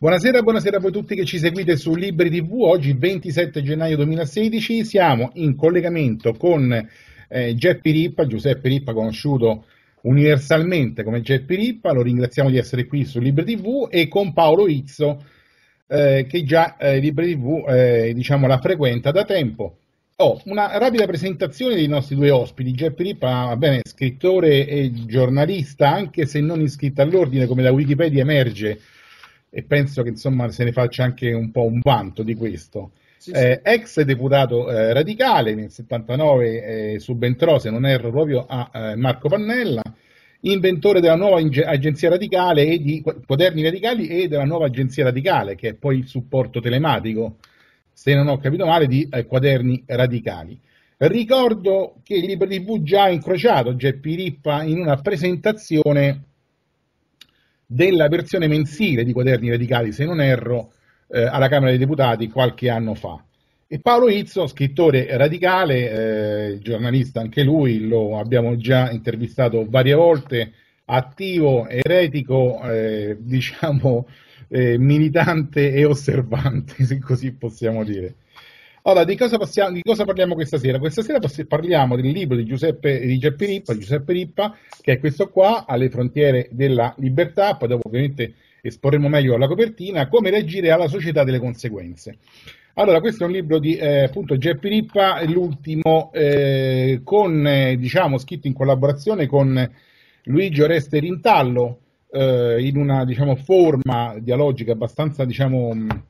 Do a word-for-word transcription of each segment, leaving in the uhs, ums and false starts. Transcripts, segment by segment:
Buonasera, buonasera a voi tutti che ci seguite su Liberi ti vu. Oggi ventisette gennaio duemilasedici, siamo in collegamento con eh, Geppi Rippa, Giuseppe Rippa, conosciuto universalmente come Geppi Rippa, lo ringraziamo di essere qui su Liberi ti vu, e con Paolo Izzo eh, che già eh, Liberi ti vu eh, diciamo la frequenta da tempo. Oh, una rapida presentazione dei nostri due ospiti. Geppi Rippa, va bene, scrittore e giornalista, anche se non iscritto all'ordine come da Wikipedia emerge, e penso che insomma se ne faccia anche un po' un vanto di questo. Sì, eh, sì. Ex deputato eh, radicale, nel settantanove eh, subentrò, se non erro, proprio a eh, Marco Pannella, inventore della nuova agenzia radicale e di quaderni radicali e della nuova agenzia radicale, che è poi il supporto telematico, se non ho capito male, di eh, quaderni radicali. Ricordo che Liberi ti vu già ha incrociato Geppi Rippa in una presentazione della versione mensile di Quaderni Radicali, se non erro, eh, alla Camera dei Deputati qualche anno fa. E Paolo Izzo, scrittore radicale, eh, giornalista anche lui, lo abbiamo già intervistato varie volte, attivo, eretico, eh, diciamo eh, militante e osservante, se così possiamo dire. Allora, di cosa, passiamo, di cosa parliamo questa sera? Questa sera parliamo del libro di Giuseppe, di Geppi Rippa, di Giuseppe Rippa, che è questo qua, Alle frontiere della libertà. Poi dopo ovviamente esporremo meglio la copertina, Come reagire alla società delle conseguenze. Allora, questo è un libro di eh, appunto Geppi Rippa, l'ultimo eh, con, eh, diciamo, scritto in collaborazione con Luigi Oreste Rintallo, eh, in una, diciamo, forma dialogica abbastanza, diciamo,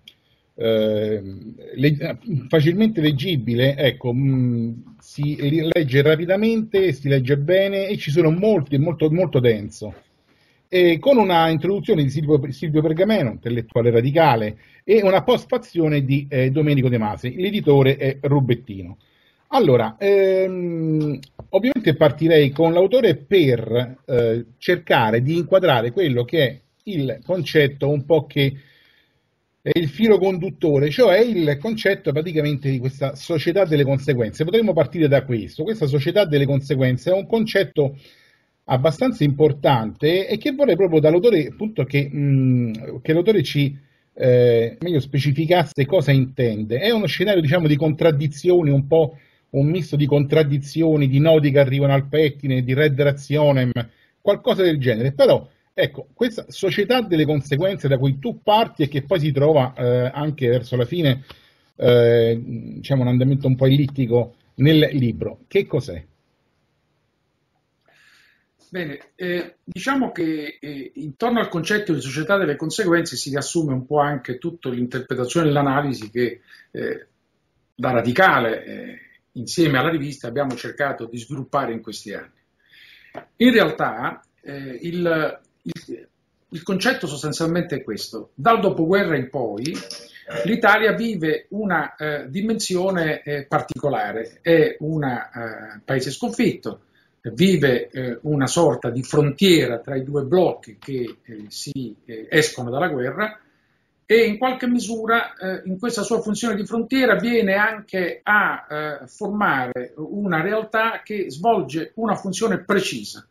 Eh, le, facilmente leggibile, ecco, mh, si legge rapidamente, si legge bene e ci sono molti, è molto, molto denso, e con una introduzione di Silvio, Silvio Pergameno, intellettuale radicale, e una postfazione di eh, Domenico De Masi. L'editore è Rubettino. Allora, ehm, ovviamente partirei con l'autore per eh, cercare di inquadrare quello che è il concetto un po' che è il filo conduttore, cioè il concetto praticamente di questa società delle conseguenze. Potremmo partire da questo. Questa società delle conseguenze è un concetto abbastanza importante e che vorrei proprio dall'autore, appunto, che, mh, che l'autore ci eh, meglio specificasse cosa intende. È uno scenario, diciamo, di contraddizioni, un po' un misto di contraddizioni, di nodi che arrivano al pettine, di red rationem, qualcosa del genere. Però ecco, questa società delle conseguenze da cui tu parti e che poi si trova eh, anche verso la fine, eh, diciamo, un andamento un po' ellittico nel libro, che cos'è? Bene, eh, diciamo che eh, intorno al concetto di società delle conseguenze si riassume un po' anche tutta l'interpretazione e l'analisi che eh, da radicale eh, insieme alla rivista abbiamo cercato di sviluppare in questi anni. In realtà eh, il Il, il concetto sostanzialmente è questo: dal dopoguerra in poi l'Italia vive una eh, dimensione eh, particolare, è un eh, paese sconfitto, vive eh, una sorta di frontiera tra i due blocchi che eh, si eh, escono dalla guerra, e in qualche misura eh, in questa sua funzione di frontiera viene anche a eh, formare una realtà che svolge una funzione precisa.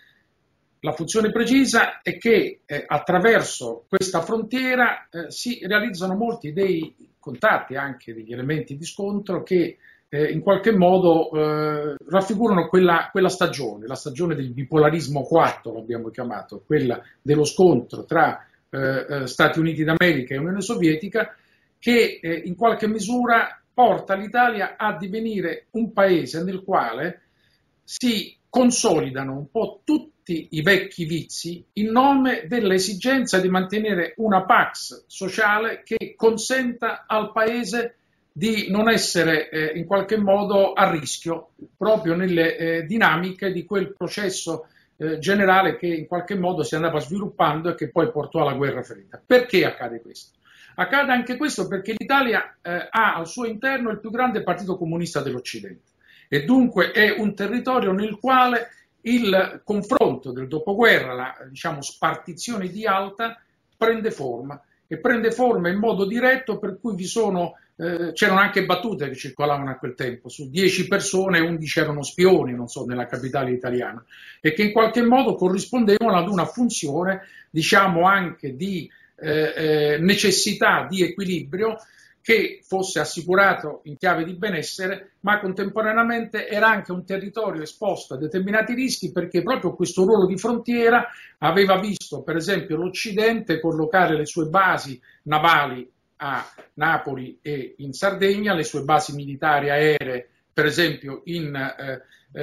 La funzione precisa è che eh, attraverso questa frontiera eh, si realizzano molti dei contatti, anche degli elementi di scontro che eh, in qualche modo eh, raffigurano quella, quella stagione, la stagione del bipolarismo quattro, l'abbiamo chiamato, quella dello scontro tra eh, Stati Uniti d'America e Unione Sovietica, che eh, in qualche misura porta l'Italia a divenire un paese nel quale si consolidano un po' tutti i vecchi vizi in nome dell'esigenza di mantenere una pax sociale che consenta al paese di non essere eh, in qualche modo a rischio proprio nelle eh, dinamiche di quel processo eh, generale che in qualche modo si andava sviluppando e che poi portò alla guerra fredda. Perché accade questo? Accade anche questo perché l'Italia eh, ha al suo interno il più grande partito comunista dell'Occidente e dunque è un territorio nel quale il confronto del dopoguerra, la, diciamo, spartizione di alta, prende forma e prende forma in modo diretto, per cui vi sono, eh, c'erano anche battute che circolavano a quel tempo, su dieci persone undici erano spioni, non so, nella capitale italiana, e che in qualche modo corrispondevano ad una funzione, diciamo, anche di eh, eh, necessità di equilibrio che fosse assicurato in chiave di benessere, ma contemporaneamente era anche un territorio esposto a determinati rischi, perché proprio questo ruolo di frontiera aveva visto, per esempio, l'Occidente collocare le sue basi navali a Napoli e in Sardegna, le sue basi militari aeree, per esempio, in eh,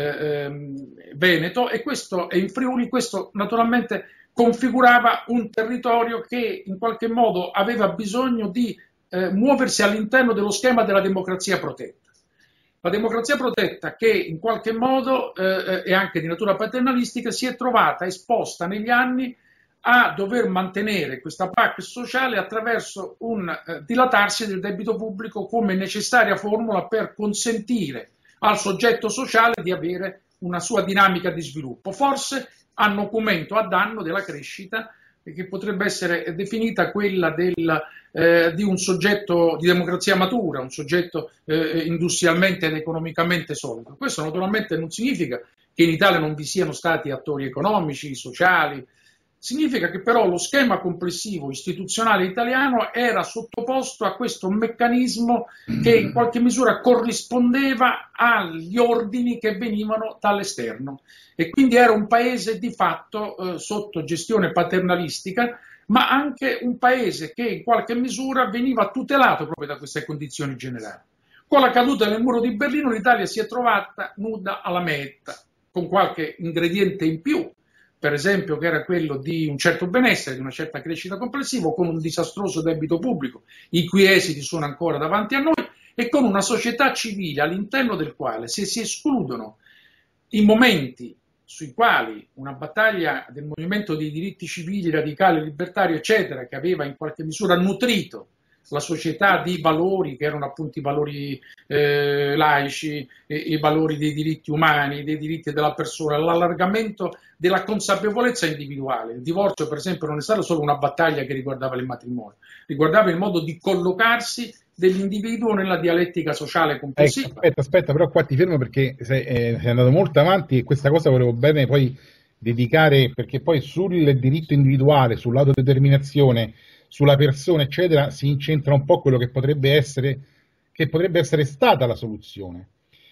eh, Veneto e, questo, e in Friuli. Questo naturalmente configurava un territorio che in qualche modo aveva bisogno di Eh, muoversi all'interno dello schema della democrazia protetta. La democrazia protetta che in qualche modo eh, e anche di natura paternalistica si è trovata esposta negli anni a dover mantenere questa pacche sociale attraverso un eh, dilatarsi del debito pubblico come necessaria formula per consentire al soggetto sociale di avere una sua dinamica di sviluppo, forse a nocumento, a danno della crescita che potrebbe essere definita quella del, eh, di un soggetto di democrazia matura, un soggetto eh, industrialmente ed economicamente solido. Questo naturalmente non significa che in Italia non vi siano stati attori economici, sociali, significa che però lo schema complessivo istituzionale italiano era sottoposto a questo meccanismo che in qualche misura corrispondeva agli ordini che venivano dall'esterno e quindi era un paese di fatto eh, sotto gestione paternalistica, ma anche un paese che in qualche misura veniva tutelato proprio da queste condizioni generali. Con la caduta del muro di Berlino l'Italia si è trovata nuda alla meta, con qualche ingrediente in più, per esempio che era quello di un certo benessere, di una certa crescita complessiva, con un disastroso debito pubblico, i cui esiti sono ancora davanti a noi, e con una società civile all'interno del quale, se si escludono i momenti sui quali una battaglia del movimento dei diritti civili, radicali, libertario, eccetera, che aveva in qualche misura nutrito la società di valori che erano appunto i valori eh, laici, e, i valori dei diritti umani, dei diritti della persona, l'allargamento della consapevolezza individuale. Il divorzio, per esempio, non è stata solo una battaglia che riguardava il matrimonio, riguardava il modo di collocarsi dell'individuo nella dialettica sociale complessiva. Ecco, aspetta, aspetta, però qua ti fermo perché sei, eh, sei andato molto avanti e questa cosa volevo bene poi dedicare, perché poi sul diritto individuale, sull'autodeterminazione, sulla persona, eccetera, si incentra un po' quello che potrebbe essere, che potrebbe essere stata la soluzione.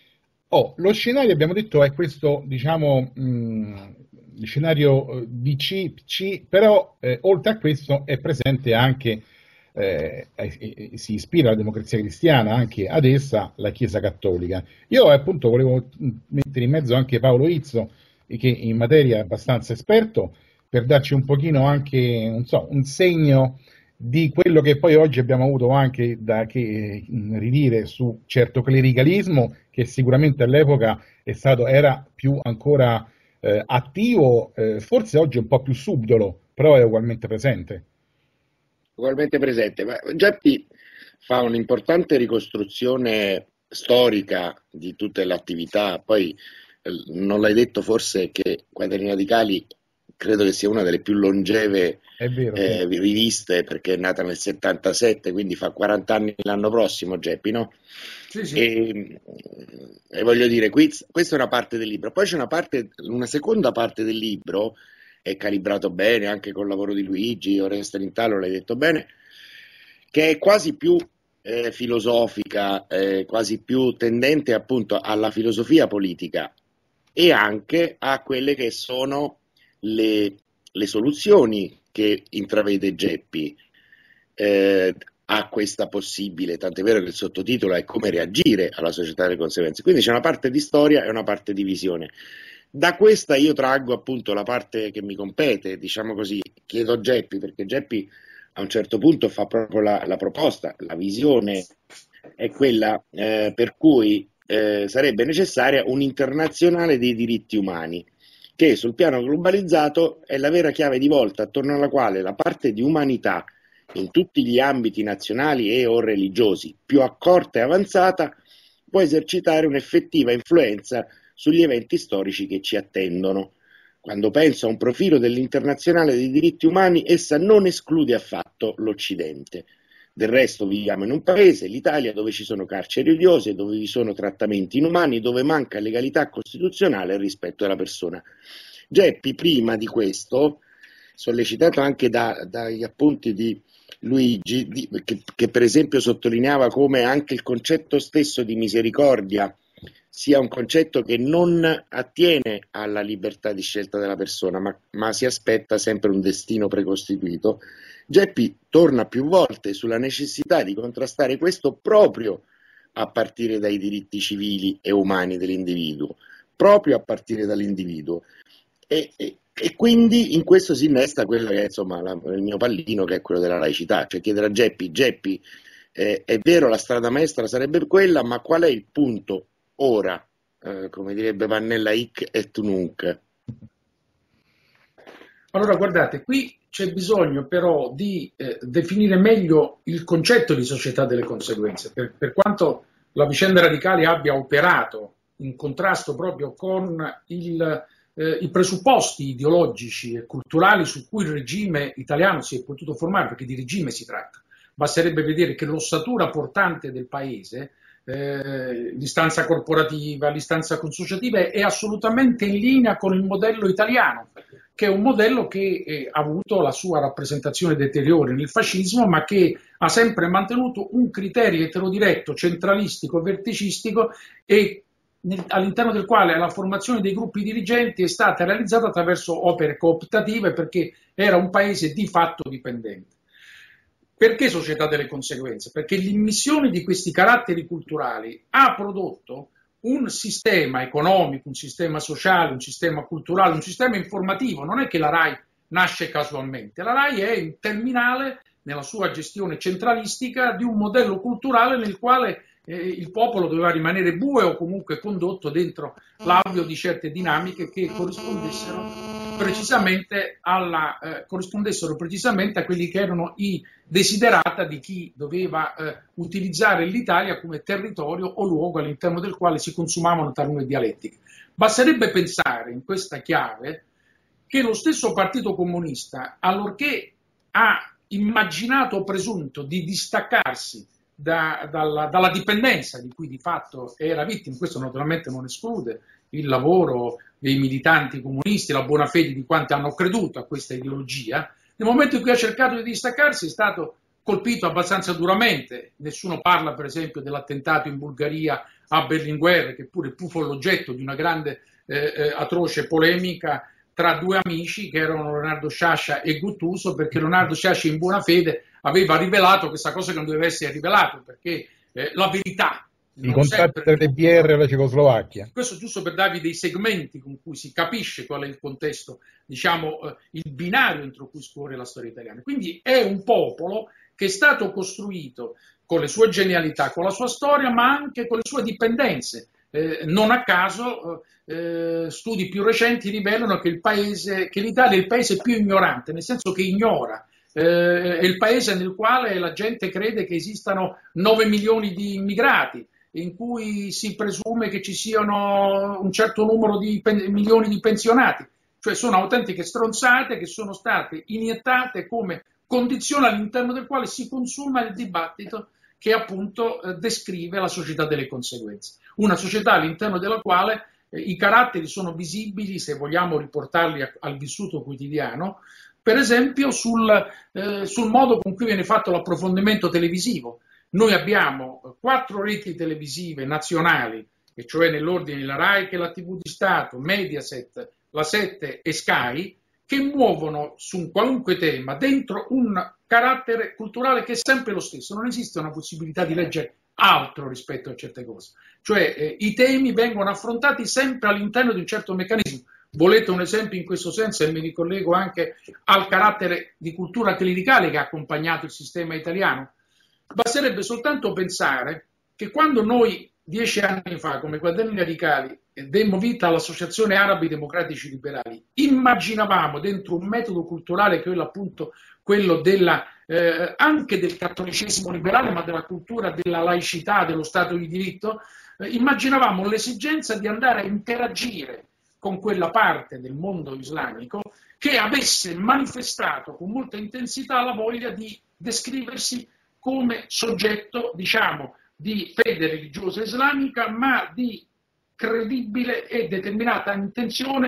Oh, lo scenario, abbiamo detto, è questo, diciamo, mh, scenario B C, C, però eh, oltre a questo è presente anche, eh, eh, si ispira alla democrazia cristiana, anche ad essa la Chiesa Cattolica. Io appunto volevo mettere in mezzo anche Paolo Izzo, che in materia è abbastanza esperto, per darci un pochino anche, non so, un segno di quello che poi oggi abbiamo avuto anche da che, ridire su certo clericalismo, che sicuramente all'epoca è stato, era più ancora eh, attivo, eh, forse oggi è un po' più subdolo, però è ugualmente presente. Ugualmente presente, ma Geppi fa un'importante ricostruzione storica di tutte le attività, poi eh, non l'hai detto forse che Quaderni Radicali credo che sia una delle più longeve È vero, eh, riviste, perché è nata nel settantasette, quindi fa quaranta anni l'anno prossimo, Geppi, no? Sì, sì. E, e voglio dire, qui, questa è una parte del libro, poi c'è una parte, una seconda parte del libro, è calibrato bene anche col lavoro di Luigi, Oreste Lintalo, l'hai detto bene, che è quasi più eh, filosofica, eh, quasi più tendente appunto alla filosofia politica e anche a quelle che sono le, le soluzioni che intravede Geppi eh, a questa possibile, tant'è vero che il sottotitolo è come reagire alla società delle conseguenze, quindi c'è una parte di storia e una parte di visione. Da questa io traggo appunto la parte che mi compete, diciamo così, chiedo a Geppi, perché Geppi a un certo punto fa proprio la, la proposta, la visione è quella eh, per cui eh, sarebbe necessaria un'internazionale dei diritti umani, che sul piano globalizzato è la vera chiave di volta attorno alla quale la parte di umanità in tutti gli ambiti nazionali e o religiosi più accorta e avanzata può esercitare un'effettiva influenza sugli eventi storici che ci attendono. Quando penso a un profilo dell'internazionale dei diritti umani, essa non esclude affatto l'Occidente. Del resto viviamo in un paese, l'Italia, dove ci sono carceri odiose, dove vi sono trattamenti inumani, dove manca legalità costituzionale e rispetto della persona. Geppi, prima di questo, sollecitato anche da, dagli appunti di Luigi, di, che, che per esempio sottolineava come anche il concetto stesso di misericordia sia un concetto che non attiene alla libertà di scelta della persona, ma, ma si aspetta sempre un destino precostituito. Geppi torna più volte sulla necessità di contrastare questo proprio a partire dai diritti civili e umani dell'individuo, proprio a partire dall'individuo. E, e, e quindi in questo si innesta quello che è insomma la, il mio pallino, che è quello della laicità, cioè chiedere a Geppi, Geppi, eh, è vero la strada maestra sarebbe quella, ma qual è il punto ora, eh, come direbbe Pannella, hic et nunc? Allora guardate, qui c'è bisogno però di eh, definire meglio il concetto di società delle conseguenze, per, per quanto la vicenda radicale abbia operato in contrasto proprio con il, eh, i presupposti ideologici e culturali su cui il regime italiano si è potuto formare, perché di regime si tratta. Basterebbe vedere che l'ossatura portante del paese, eh, l'istanza corporativa, l'istanza consociativa, è assolutamente in linea con il modello italiano, che è un modello che eh, ha avuto la sua rappresentazione deteriore nel fascismo, ma che ha sempre mantenuto un criterio eterodiretto, centralistico, verticistico, e nel, all'interno del quale la formazione dei gruppi dirigenti è stata realizzata attraverso opere cooptative, perché era un paese di fatto dipendente. Perché società delle conseguenze? Perché l'immissione di questi caratteri culturali ha prodotto un sistema economico, un sistema sociale, un sistema culturale, un sistema informativo. Non è che la RAI nasce casualmente, la RAI è il terminale nella sua gestione centralistica di un modello culturale nel quale eh, il popolo doveva rimanere bue o comunque condotto dentro l'alveo di certe dinamiche che corrispondessero precisamente, alla, eh, corrispondessero precisamente a quelli che erano i desiderata di chi doveva eh, utilizzare l'Italia come territorio o luogo all'interno del quale si consumavano talune dialettiche. Basterebbe pensare in questa chiave che lo stesso Partito Comunista, allorché ha immaginato o presunto di distaccarsi da, dalla, dalla dipendenza di cui di fatto era vittima, questo naturalmente non esclude il lavoro dei militanti comunisti, la buona fede di quanti hanno creduto a questa ideologia, nel momento in cui ha cercato di distaccarsi è stato colpito abbastanza duramente. Nessuno parla per esempio dell'attentato in Bulgaria a Berlinguer, che pure fu l'oggetto di una grande eh, eh, atroce polemica tra due amici che erano Leonardo Sciascia e Guttuso, perché Leonardo Sciascia in buona fede aveva rivelato questa cosa che non doveva essere rivelato, perché eh, la verità i contratti tra le B R e la Cecoslovacchia. Questo giusto per darvi dei segmenti con cui si capisce qual è il contesto, diciamo, eh, il binario entro cui scorre la storia italiana. Quindi è un popolo che è stato costruito con le sue genialità, con la sua storia, ma anche con le sue dipendenze. Eh, non a caso eh, studi più recenti rivelano che, il paese, che l'Italia è il paese più ignorante, nel senso che ignora. Eh, è il paese nel quale la gente crede che esistano nove milioni di immigrati, in cui si presume che ci siano un certo numero di pen- milioni di pensionati, cioè sono autentiche stronzate che sono state iniettate come condizione all'interno del quale si consuma il dibattito che appunto eh, descrive la società delle conseguenze, una società all'interno della quale eh, i caratteri sono visibili, se vogliamo riportarli a- al vissuto quotidiano, per esempio sul, eh, sul modo con cui viene fatto l'approfondimento televisivo. Noi abbiamo quattro reti televisive nazionali, e cioè nell'ordine la RAI, che è la tivù di Stato, Mediaset, la sette e Sky, che muovono su un qualunque tema dentro un carattere culturale che è sempre lo stesso. Non esiste una possibilità di leggere altro rispetto a certe cose. Cioè eh, i temi vengono affrontati sempre all'interno di un certo meccanismo. Volete un esempio in questo senso, e mi ricollego anche al carattere di cultura clericale che ha accompagnato il sistema italiano? Basterebbe soltanto pensare che quando noi dieci anni fa, come Quaderni Radicali, demmo vita all'Associazione Arabi Democratici Liberali, immaginavamo dentro un metodo culturale che è appunto quello della, eh, anche del cattolicesimo liberale, ma della cultura della laicità, dello Stato di diritto, eh, immaginavamo l'esigenza di andare a interagire con quella parte del mondo islamico che avesse manifestato con molta intensità la voglia di descriversi come soggetto, diciamo, di fede religiosa islamica, ma di credibile e determinata intenzione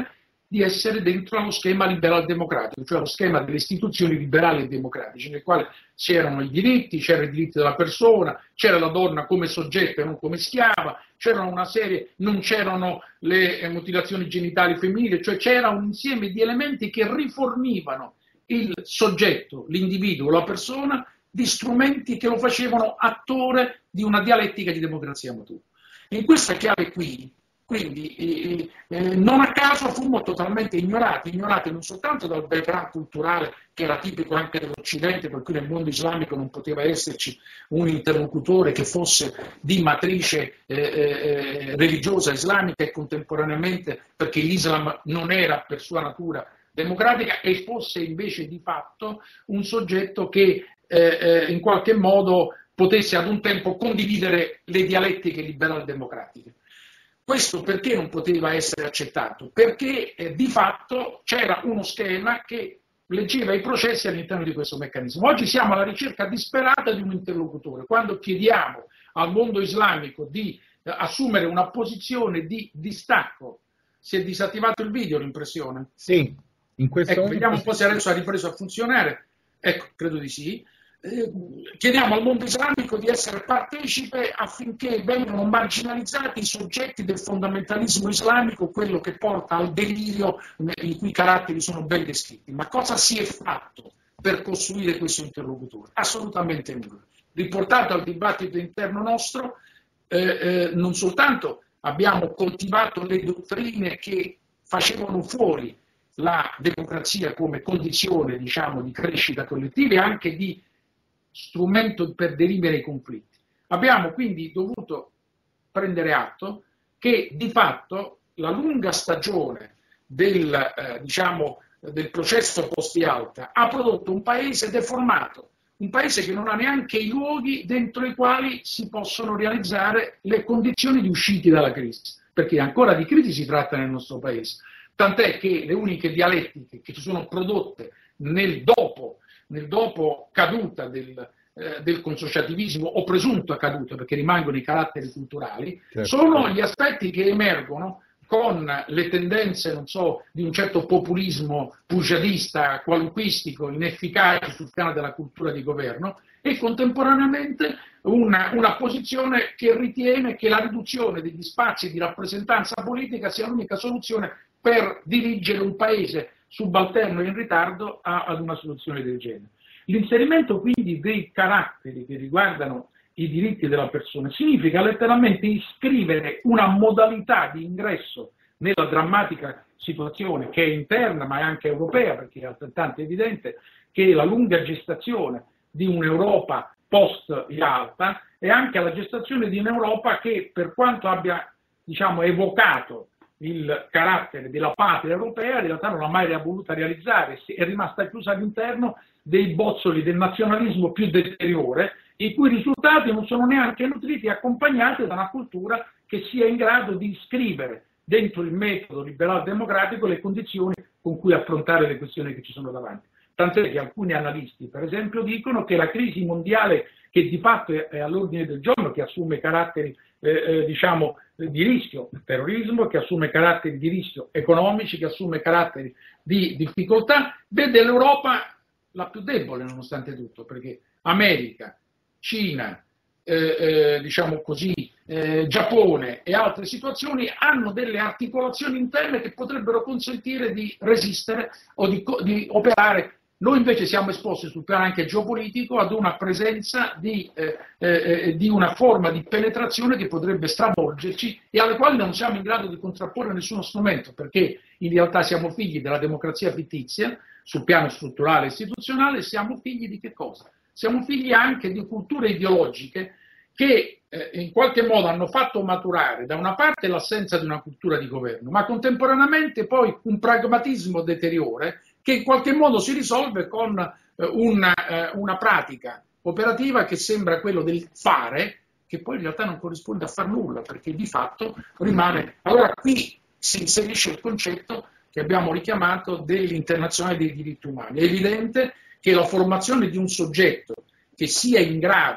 di essere dentro allo schema liberal-democratico, cioè lo schema delle istituzioni liberali e democratiche, nel quale c'erano i diritti, c'erano i diritti della persona, c'era la donna come soggetto e non come schiava, c'erano una serie, non c'erano le eh, mutilazioni genitali femminili, cioè c'era un insieme di elementi che rifornivano il soggetto, l'individuo, la persona, di strumenti che lo facevano attore di una dialettica di democrazia matura. In questa chiave qui, quindi, eh, eh, non a caso fummo totalmente ignorati, ignorati non soltanto dal background culturale che era tipico anche dell'Occidente, per cui nel mondo islamico non poteva esserci un interlocutore che fosse di matrice eh, eh, religiosa islamica e contemporaneamente, perché l'Islam non era per sua natura democratica e fosse invece di fatto un soggetto che eh, eh, in qualche modo potesse ad un tempo condividere le dialettiche liberal-democratiche. Questo perché non poteva essere accettato? Perché eh, di fatto c'era uno schema che leggeva i processi all'interno di questo meccanismo. Oggi siamo alla ricerca disperata di un interlocutore. Quando chiediamo al mondo islamico di eh, assumere una posizione di distacco, si è disattivato il video, l'impressione? Sì, in questo ecco, momento... Vediamo un po' se adesso ha ripreso a funzionare. Ecco, credo di sì. Eh, chiediamo al mondo islamico di essere partecipe affinché vengano marginalizzati i soggetti del fondamentalismo islamico, quello che porta al delirio, i cui caratteri sono ben descritti. Ma cosa si è fatto per costruire questo interlocutore? Assolutamente nulla. Riportato al dibattito interno nostro, eh, eh, non soltanto abbiamo coltivato le dottrine che facevano fuori la democrazia come condizione, diciamo, di crescita collettiva e anche di strumento per derimere i conflitti. Abbiamo quindi dovuto prendere atto che di fatto la lunga stagione del, eh, diciamo, del processo post-Yalta ha prodotto un paese deformato, un paese che non ha neanche i luoghi dentro i quali si possono realizzare le condizioni di uscita dalla crisi, perché ancora di crisi si tratta nel nostro paese, tant'è che le uniche dialettiche che si sono prodotte nel dopo nel dopo caduta del, eh, del consociativismo o presunta caduta, perché rimangono i caratteri culturali, certo, sono gli aspetti che emergono con le tendenze, non so, di un certo populismo pujadista, qualunquistico, inefficace sul piano della cultura di governo e contemporaneamente una, una posizione che ritiene che la riduzione degli spazi di rappresentanza politica sia l'unica soluzione per dirigere un paese subalterno e in ritardo a, ad una soluzione del genere. L'inserimento quindi dei caratteri che riguardano i diritti della persona significa letteralmente iscrivere una modalità di ingresso nella drammatica situazione che è interna ma è anche europea, perché è altrettanto evidente che la lunga gestazione di un'Europa post-Yalta è anche la gestazione di un'Europa che, per quanto abbia, diciamo, evocato il carattere della patria europea, in realtà non l'ha mai voluta realizzare, è rimasta chiusa all'interno dei bozzoli del nazionalismo più deteriore, i cui risultati non sono neanche nutriti e accompagnati da una cultura che sia in grado di iscrivere dentro il metodo liberal-democratico le condizioni con cui affrontare le questioni che ci sono davanti. Tant'è che alcuni analisti, per esempio, dicono che la crisi mondiale che di fatto è all'ordine del giorno, che assume caratteri eh, eh, diciamo, di rischio, il terrorismo, che assume caratteri di rischio economici, che assume caratteri di difficoltà, vede l'Europa la più debole nonostante tutto, perché America, Cina, eh, eh, diciamo così, eh, Giappone e altre situazioni hanno delle articolazioni interne che potrebbero consentire di resistere o di, di operare. Noi invece siamo esposti sul piano anche geopolitico ad una presenza di, eh, eh, di una forma di penetrazione che potrebbe stravolgerci e alle quali non siamo in grado di contrapporre nessuno strumento, perché in realtà siamo figli della democrazia fittizia sul piano strutturale e istituzionale, siamo figli di che cosa? Siamo figli anche di culture ideologiche che eh, in qualche modo hanno fatto maturare da una parte l'assenza di una cultura di governo, ma contemporaneamente poi un pragmatismo deteriore che in qualche modo si risolve con eh, una, eh, una pratica operativa che sembra quello del fare, che poi in realtà non corrisponde a far nulla, perché di fatto rimane... Allora qui si inserisce il concetto che abbiamo richiamato dell'internazionale dei diritti umani. È evidente che la formazione di un soggetto che sia in grado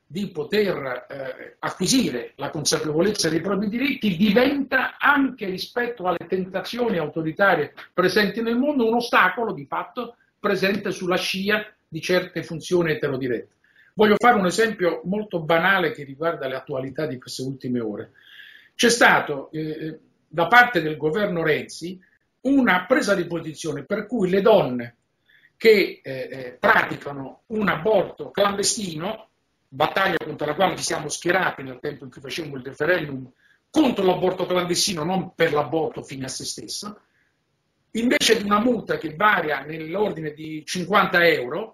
di poter eh, acquisire la consapevolezza dei propri diritti, diventa anche rispetto alle tentazioni autoritarie presenti nel mondo un ostacolo di fatto presente sulla scia di certe funzioni eterodirette. Voglio fare un esempio molto banale che riguarda le attualità di queste ultime ore. C'è stato eh, da parte del governo Renzi una presa di posizione per cui le donne che eh, praticano un aborto clandestino, battaglia contro la quale ci siamo schierati nel tempo in cui facevamo il referendum contro l'aborto clandestino, non per l'aborto fine a se stesso, invece di una multa che varia nell'ordine di cinquanta euro,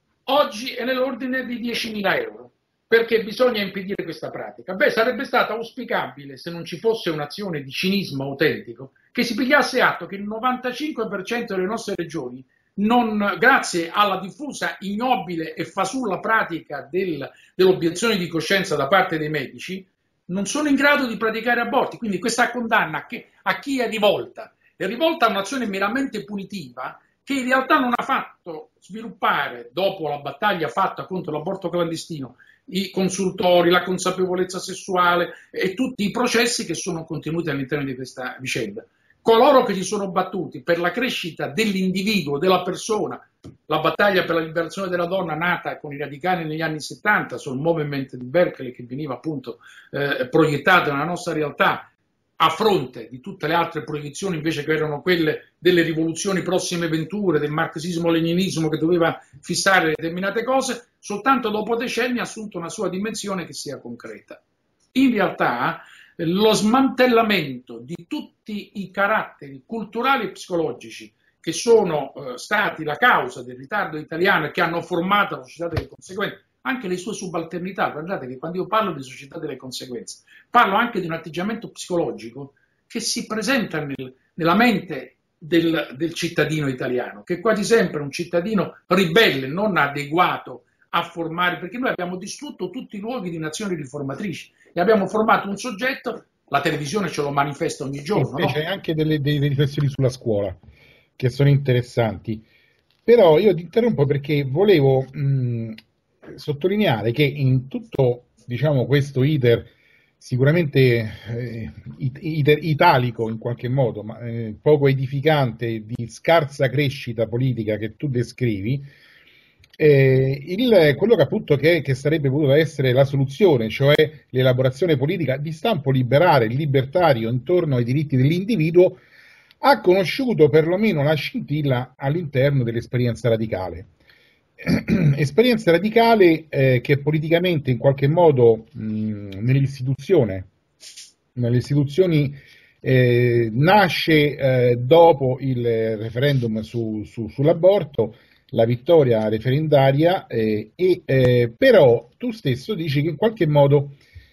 oggi è nell'ordine di diecimila euro, perché bisogna impedire questa pratica. Beh, sarebbe stato auspicabile, se non ci fosse un'azione di cinismo autentico, che si pigliasse atto che il novantacinque per cento delle nostre regioni, non, grazie alla diffusa, ignobile e fasulla pratica del, dell'obiezione di coscienza da parte dei medici, non sono in grado di praticare aborti. Quindi questa condanna a chi, a chi è rivolta? È rivolta a un'azione meramente punitiva che in realtà non ha fatto sviluppare, dopo la battaglia fatta contro l'aborto clandestino, i consultori, la consapevolezza sessuale e tutti i processi che sono contenuti all'interno di questa vicenda. Coloro che si sono battuti per la crescita dell'individuo, della persona, la battaglia per la liberazione della donna nata con i radicali negli anni settanta sul movement di Berkeley che veniva appunto eh, proiettato nella nostra realtà, a fronte di tutte le altre proiezioni invece che erano quelle delle rivoluzioni prossime venture, del marxismo-leninismo che doveva fissare determinate cose, soltanto dopo decenni ha assunto una sua dimensione che sia concreta. In realtà lo smantellamento di tutti i caratteri culturali e psicologici che sono eh, stati la causa del ritardo italiano e che hanno formato la società delle conseguenze, anche le sue subalternità. Guardate che quando io parlo di società delle conseguenze, parlo anche di un atteggiamento psicologico che si presenta nel, nella mente del, del cittadino italiano, che è quasi sempre un cittadino ribelle, non adeguato a formare, perché noi abbiamo distrutto tutti i luoghi di nazioni riformatrici e abbiamo formato un soggetto, la televisione ce lo manifesta ogni giorno. E no? C'è anche delle, delle riflessioni sulla scuola che sono interessanti, però io ti interrompo perché volevo mh, sottolineare che in tutto, diciamo, questo iter sicuramente eh, iter italico in qualche modo, ma eh, poco edificante, di scarsa crescita politica che tu descrivi, Eh, il, quello che appunto che, che sarebbe potuta essere la soluzione, cioè l'elaborazione politica di stampo liberale, libertario intorno ai diritti dell'individuo, ha conosciuto perlomeno la scintilla all'interno dell'esperienza radicale. Esperienza radicale eh, che politicamente in qualche modo mh, nell'istituzione, nelle istituzioni eh, nasce eh, dopo il referendum su, su, sull'aborto, la vittoria referendaria, eh, e, eh, però tu stesso dici che in qualche modo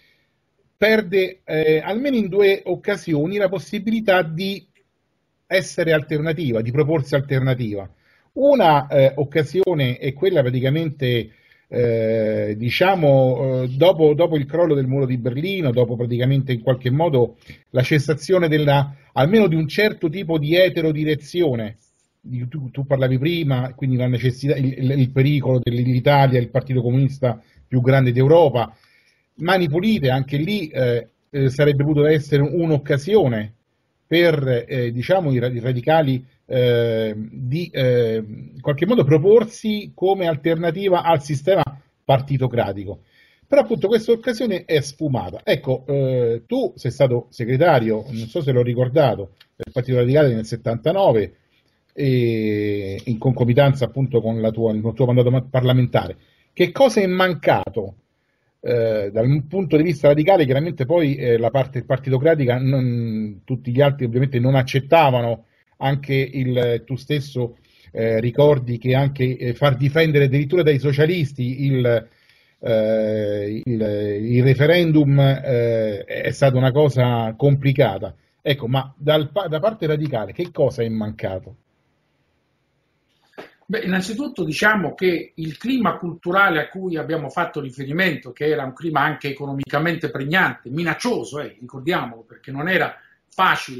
perde eh, almeno in due occasioni la possibilità di essere alternativa, di proporsi alternativa. Una eh, occasione è quella praticamente, eh, diciamo, eh, dopo, dopo il crollo del muro di Berlino, dopo praticamente in qualche modo la cessazione della, almeno di un certo tipo di eterodirezione. Tu, tu parlavi prima, quindi la necessità, il, il pericolo dell'Italia, il partito comunista più grande d'Europa, mani pulite, anche lì eh, eh, sarebbe potuta essere un'occasione per eh, diciamo i radicali eh, di eh, in qualche modo proporsi come alternativa al sistema partitocratico. Però appunto questa occasione è sfumata. Ecco, eh, tu sei stato segretario, non so se l'ho ricordato, del Partito Radicale nel settantanove, e in concomitanza appunto con la tua, il tuo mandato parlamentare. Che cosa è mancato eh, dal punto di vista radicale? Chiaramente poi eh, la parte partitocratica, non, tutti gli altri ovviamente non accettavano, anche il, tu stesso eh, ricordi che anche eh, far difendere addirittura dai socialisti il, eh, il, il referendum eh, è stata una cosa complicata. Ecco, ma dal, da parte radicale che cosa è mancato? Beh, innanzitutto diciamo che il clima culturale a cui abbiamo fatto riferimento, che era un clima anche economicamente pregnante, minaccioso, eh, ricordiamolo, perché non era facile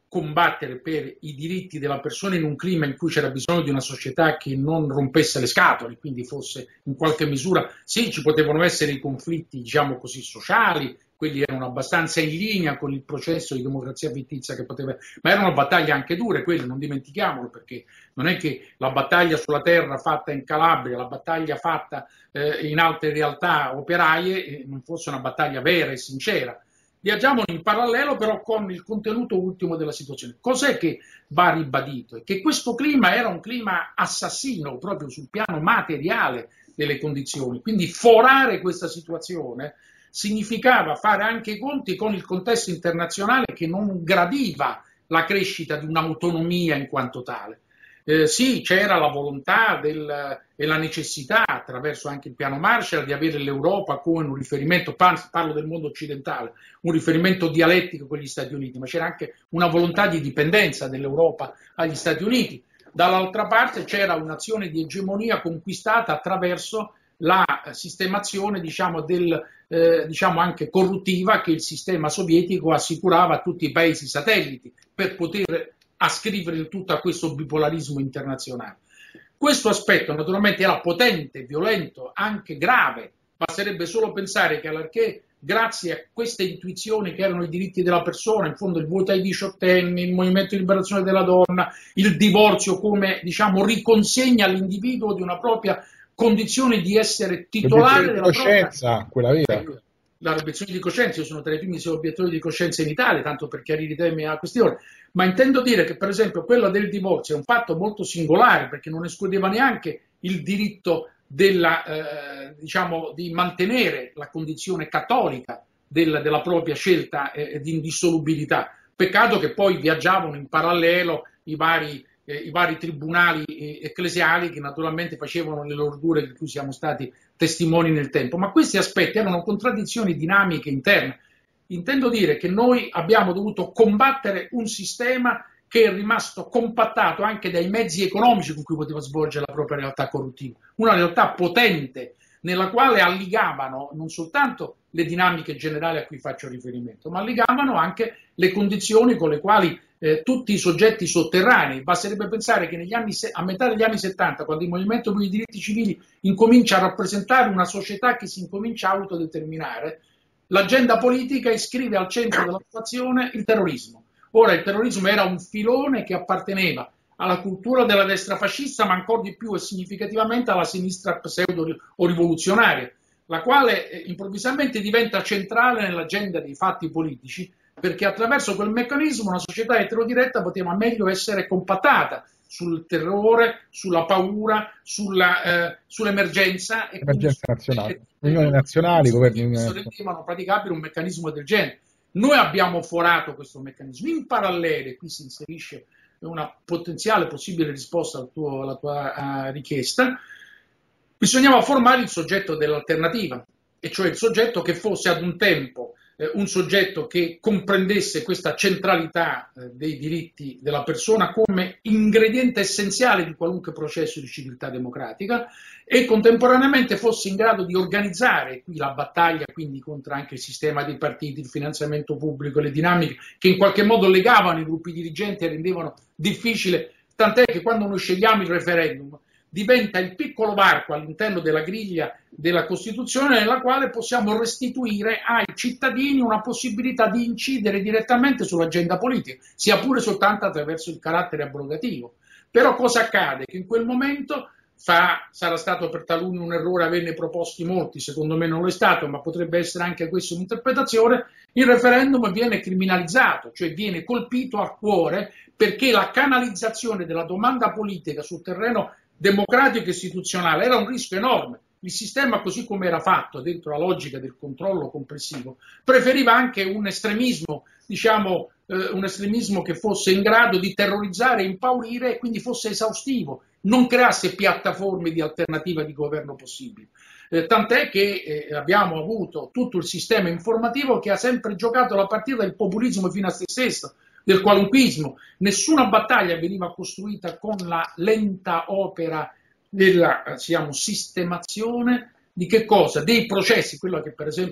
combattere per i diritti della persona in un clima in cui c'era bisogno di una società che non rompesse le scatole, quindi fosse in qualche misura, sì, ci potevano essere i conflitti, diciamo così, sociali, quelli erano abbastanza in linea con il processo di democrazia fittizia che poteva, ma erano battaglie anche dure, quelle, non dimentichiamolo, perché non è che la battaglia sulla terra fatta in Calabria, la battaglia fatta eh, in altre realtà operaie eh, non fosse una battaglia vera e sincera. Viaggiamo in parallelo però con il contenuto ultimo della situazione. Cos'è che va ribadito? È che questo clima era un clima assassino proprio sul piano materiale delle condizioni, quindi forare questa situazione significava fare anche i conti con il contesto internazionale che non gradiva la crescita di un'autonomia in quanto tale. Eh, sì, c'era la volontà del, e la necessità, attraverso anche il piano Marshall, di avere l'Europa come un riferimento, parlo del mondo occidentale, un riferimento dialettico con gli Stati Uniti, ma c'era anche una volontà di dipendenza dell'Europa agli Stati Uniti. Dall'altra parte c'era un'azione di egemonia conquistata attraverso la sistemazione, diciamo, del, eh, diciamo anche corruttiva che il sistema sovietico assicurava a tutti i paesi satelliti per poter ascrivere il tutto a questo bipolarismo internazionale. Questo aspetto naturalmente era potente, violento, anche grave, basterebbe solo pensare che allorché grazie a queste intuizioni che erano i diritti della persona, in fondo il voto ai diciottenni, il movimento di liberazione della donna, il divorzio come, diciamo, riconsegna all'individuo di una propria condizione di essere titolare della coscienza, propria... quella vera. La obiezione di coscienza, io sono tra i primi obiettori di coscienza in Italia, tanto per chiarire i temi a questione, ma intendo dire che per esempio quella del divorzio è un fatto molto singolare perché non escludeva neanche il diritto della, eh, diciamo, di mantenere la condizione cattolica del, della propria scelta eh, di indissolubilità. Peccato che poi viaggiavano in parallelo i vari, eh, i vari tribunali eh, ecclesiali che naturalmente facevano le lordure di cui siamo stati testimoni nel tempo, ma questi aspetti erano contraddizioni dinamiche interne. Intendo dire che noi abbiamo dovuto combattere un sistema che è rimasto compattato anche dai mezzi economici con cui poteva svolgere la propria realtà corruttiva, una realtà potente nella quale alligavano non soltanto le dinamiche generali a cui faccio riferimento, ma alligavano anche le condizioni con le quali eh, tutti i soggetti sotterranei, basterebbe pensare che negli anni, a metà degli anni settanta, quando il movimento per i diritti civili incomincia a rappresentare una società che si incomincia a autodeterminare, l'agenda politica iscrive al centro della situazione il terrorismo. Ora il terrorismo era un filone che apparteneva alla cultura della destra fascista, ma ancora di più e significativamente alla sinistra pseudo o rivoluzionaria, la quale eh, improvvisamente diventa centrale nell'agenda dei fatti politici, perché attraverso quel meccanismo una società eterodiretta poteva meglio essere compattata sul terrore, sulla paura, sulla, eh, sull'emergenza. E Emergenza nazionale, unioni nazionali, governi nazionali. Rendevano praticabile un meccanismo del genere. Noi abbiamo forato questo meccanismo. In parallelo, e qui si inserisce una potenziale possibile risposta al tuo, alla tua uh, richiesta, bisognava formare il soggetto dell'alternativa, e cioè il soggetto che fosse ad un tempo eh, un soggetto che comprendesse questa centralità eh, dei diritti della persona come ingrediente essenziale di qualunque processo di civiltà democratica e contemporaneamente fosse in grado di organizzare qui la battaglia quindi contro anche il sistema dei partiti, il finanziamento pubblico, le dinamiche che in qualche modo legavano i gruppi dirigenti e rendevano difficile, tant'è che quando noi scegliamo il referendum diventa il piccolo varco all'interno della griglia della Costituzione nella quale possiamo restituire ai cittadini una possibilità di incidere direttamente sull'agenda politica, sia pure soltanto attraverso il carattere abrogativo. Però cosa accade? Che in quel momento fa, sarà stato per taluni un errore averne proposti molti, secondo me non lo è stato, ma potrebbe essere anche questa un'interpretazione, il referendum viene criminalizzato, cioè viene colpito a cuore perché la canalizzazione della domanda politica sul terreno democratico e istituzionale era un rischio enorme. Il sistema, così come era fatto dentro la logica del controllo complessivo, preferiva anche un estremismo, diciamo eh, un estremismo che fosse in grado di terrorizzare, impaurire e quindi fosse esaustivo, non creasse piattaforme di alternativa di governo possibili. Eh, tant'è che eh, abbiamo avuto tutto il sistema informativo che ha sempre giocato la partita del populismo fino a se stesso, del qualunquismo. Nessuna battaglia veniva costruita con la lenta opera della diciamo, sistemazione di che cosa? Dei processi, quello che per esempio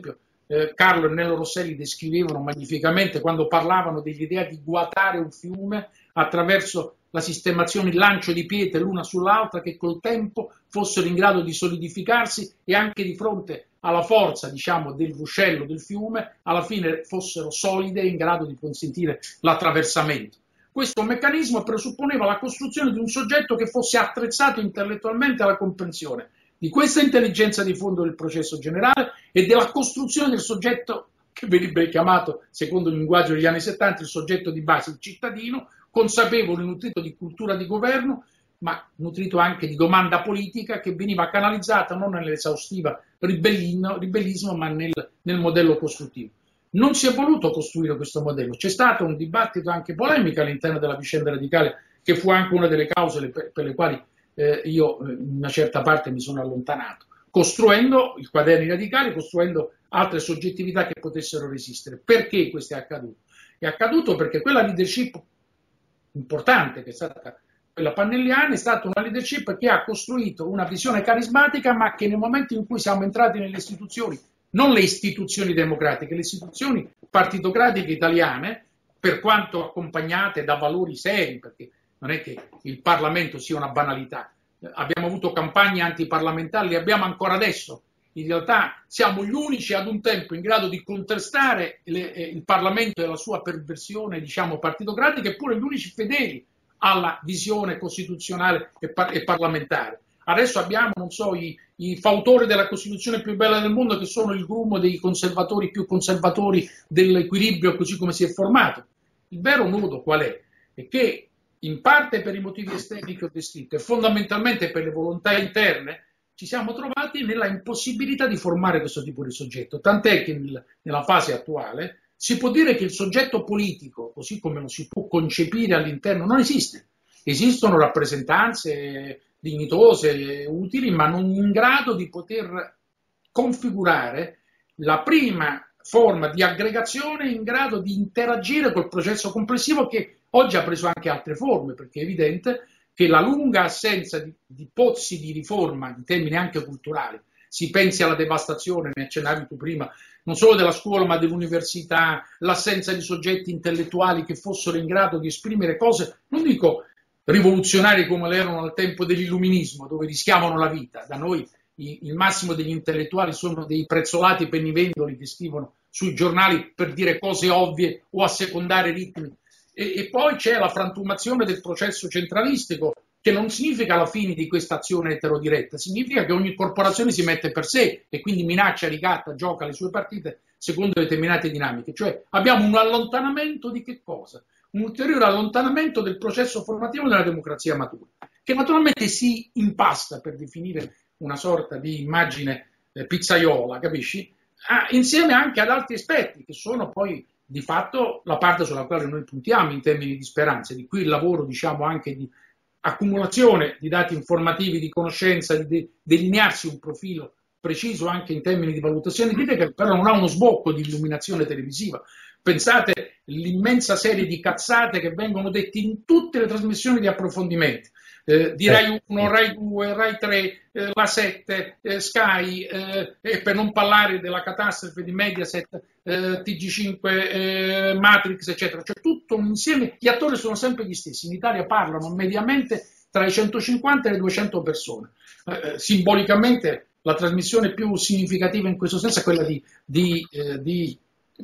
eh, Carlo e Nello Rosselli descrivevano magnificamente quando parlavano dell'idea di guatare un fiume attraverso la sistemazione, il lancio di pietre l'una sull'altra che col tempo fossero in grado di solidificarsi e anche di fronte alla forza, diciamo, del ruscello del fiume, alla fine fossero solide e in grado di consentire l'attraversamento. Questo meccanismo presupponeva la costruzione di un soggetto che fosse attrezzato intellettualmente alla comprensione di questa intelligenza di fondo del processo generale e della costruzione del soggetto che veniva chiamato, secondo il linguaggio degli anni settanta, il soggetto di base, il cittadino, consapevole, nutrito di cultura di governo, ma nutrito anche di domanda politica che veniva canalizzata non nell'esaustiva ribellismo, ma nel, nel modello costruttivo. Non si è voluto costruire questo modello, c'è stato un dibattito anche polemico all'interno della vicenda radicale, che fu anche una delle cause per, per le quali eh, io in una certa parte mi sono allontanato, costruendo i quaderni radicali, costruendo altre soggettività che potessero resistere. Perché questo è accaduto? È accaduto perché quella leadership importante che è stata quella pannelliana è stata una leadership che ha costruito una visione carismatica, ma che nel momento in cui siamo entrati nelle istituzioni, non le istituzioni democratiche, le istituzioni partitocratiche italiane, per quanto accompagnate da valori seri, perché non è che il Parlamento sia una banalità, abbiamo avuto campagne antiparlamentari, le abbiamo ancora adesso. In realtà siamo gli unici ad un tempo in grado di contrastare le, eh, il Parlamento e la sua perversione, diciamo, partitocratica, eppure gli unici fedeli alla visione costituzionale e, par- e parlamentare. Adesso abbiamo, non so, i, i fautori della Costituzione più bella del mondo, che sono il grumo dei conservatori più conservatori dell'equilibrio, così come si è formato. Il vero nodo qual è? È che in parte per i motivi esterni che ho descritto e fondamentalmente per le volontà interne ci siamo trovati nella impossibilità di formare questo tipo di soggetto, tant'è che nel, nella fase attuale si può dire che il soggetto politico, così come lo si può concepire all'interno, non esiste. Esistono rappresentanze dignitose, utili, ma non in grado di poter configurare la prima forma di aggregazione in grado di interagire col processo complessivo che oggi ha preso anche altre forme, perché è evidente che la lunga assenza di, di pozzi di riforma, in termini anche culturali, si pensi alla devastazione, ne accennavi tu prima, non solo della scuola ma dell'università, l'assenza di soggetti intellettuali che fossero in grado di esprimere cose, non dico rivoluzionarie come le erano al tempo dell'illuminismo, dove rischiavano la vita. Da noi i, il massimo degli intellettuali sono dei prezzolati pennivendoli che scrivono sui giornali per dire cose ovvie o assecondare ritmi. E, e poi c'è la frantumazione del processo centralistico, che non significa la fine di questa azione eterodiretta, significa che ogni corporazione si mette per sé e quindi minaccia, ricatta, gioca le sue partite secondo determinate dinamiche. Cioè abbiamo un allontanamento di che cosa? Un ulteriore allontanamento del processo formativo della democrazia matura, che naturalmente si impasta, per definire una sorta di immagine eh, pizzaiola, capisci? Ah, insieme anche ad altri aspetti che sono poi di fatto la parte sulla quale noi puntiamo in termini di speranze, di qui il lavoro, diciamo, anche di accumulazione di dati informativi, di conoscenza, di de- delinearsi un profilo preciso anche in termini di valutazione critica, che però non ha uno sbocco di illuminazione televisiva. Pensate l'immensa serie di cazzate che vengono dette in tutte le trasmissioni di approfondimento, eh, di Rai uno, Rai due, Rai tre, eh, La sette, eh, Sky, eh, e per non parlare della catastrofe di Mediaset, eh, T G cinque, eh, Matrix, eccetera. Cioè tutto un insieme, gli attori sono sempre gli stessi, in Italia parlano mediamente tra i centocinquanta e le duecento persone. Eh, simbolicamente la trasmissione più significativa in questo senso è quella di, di, eh, di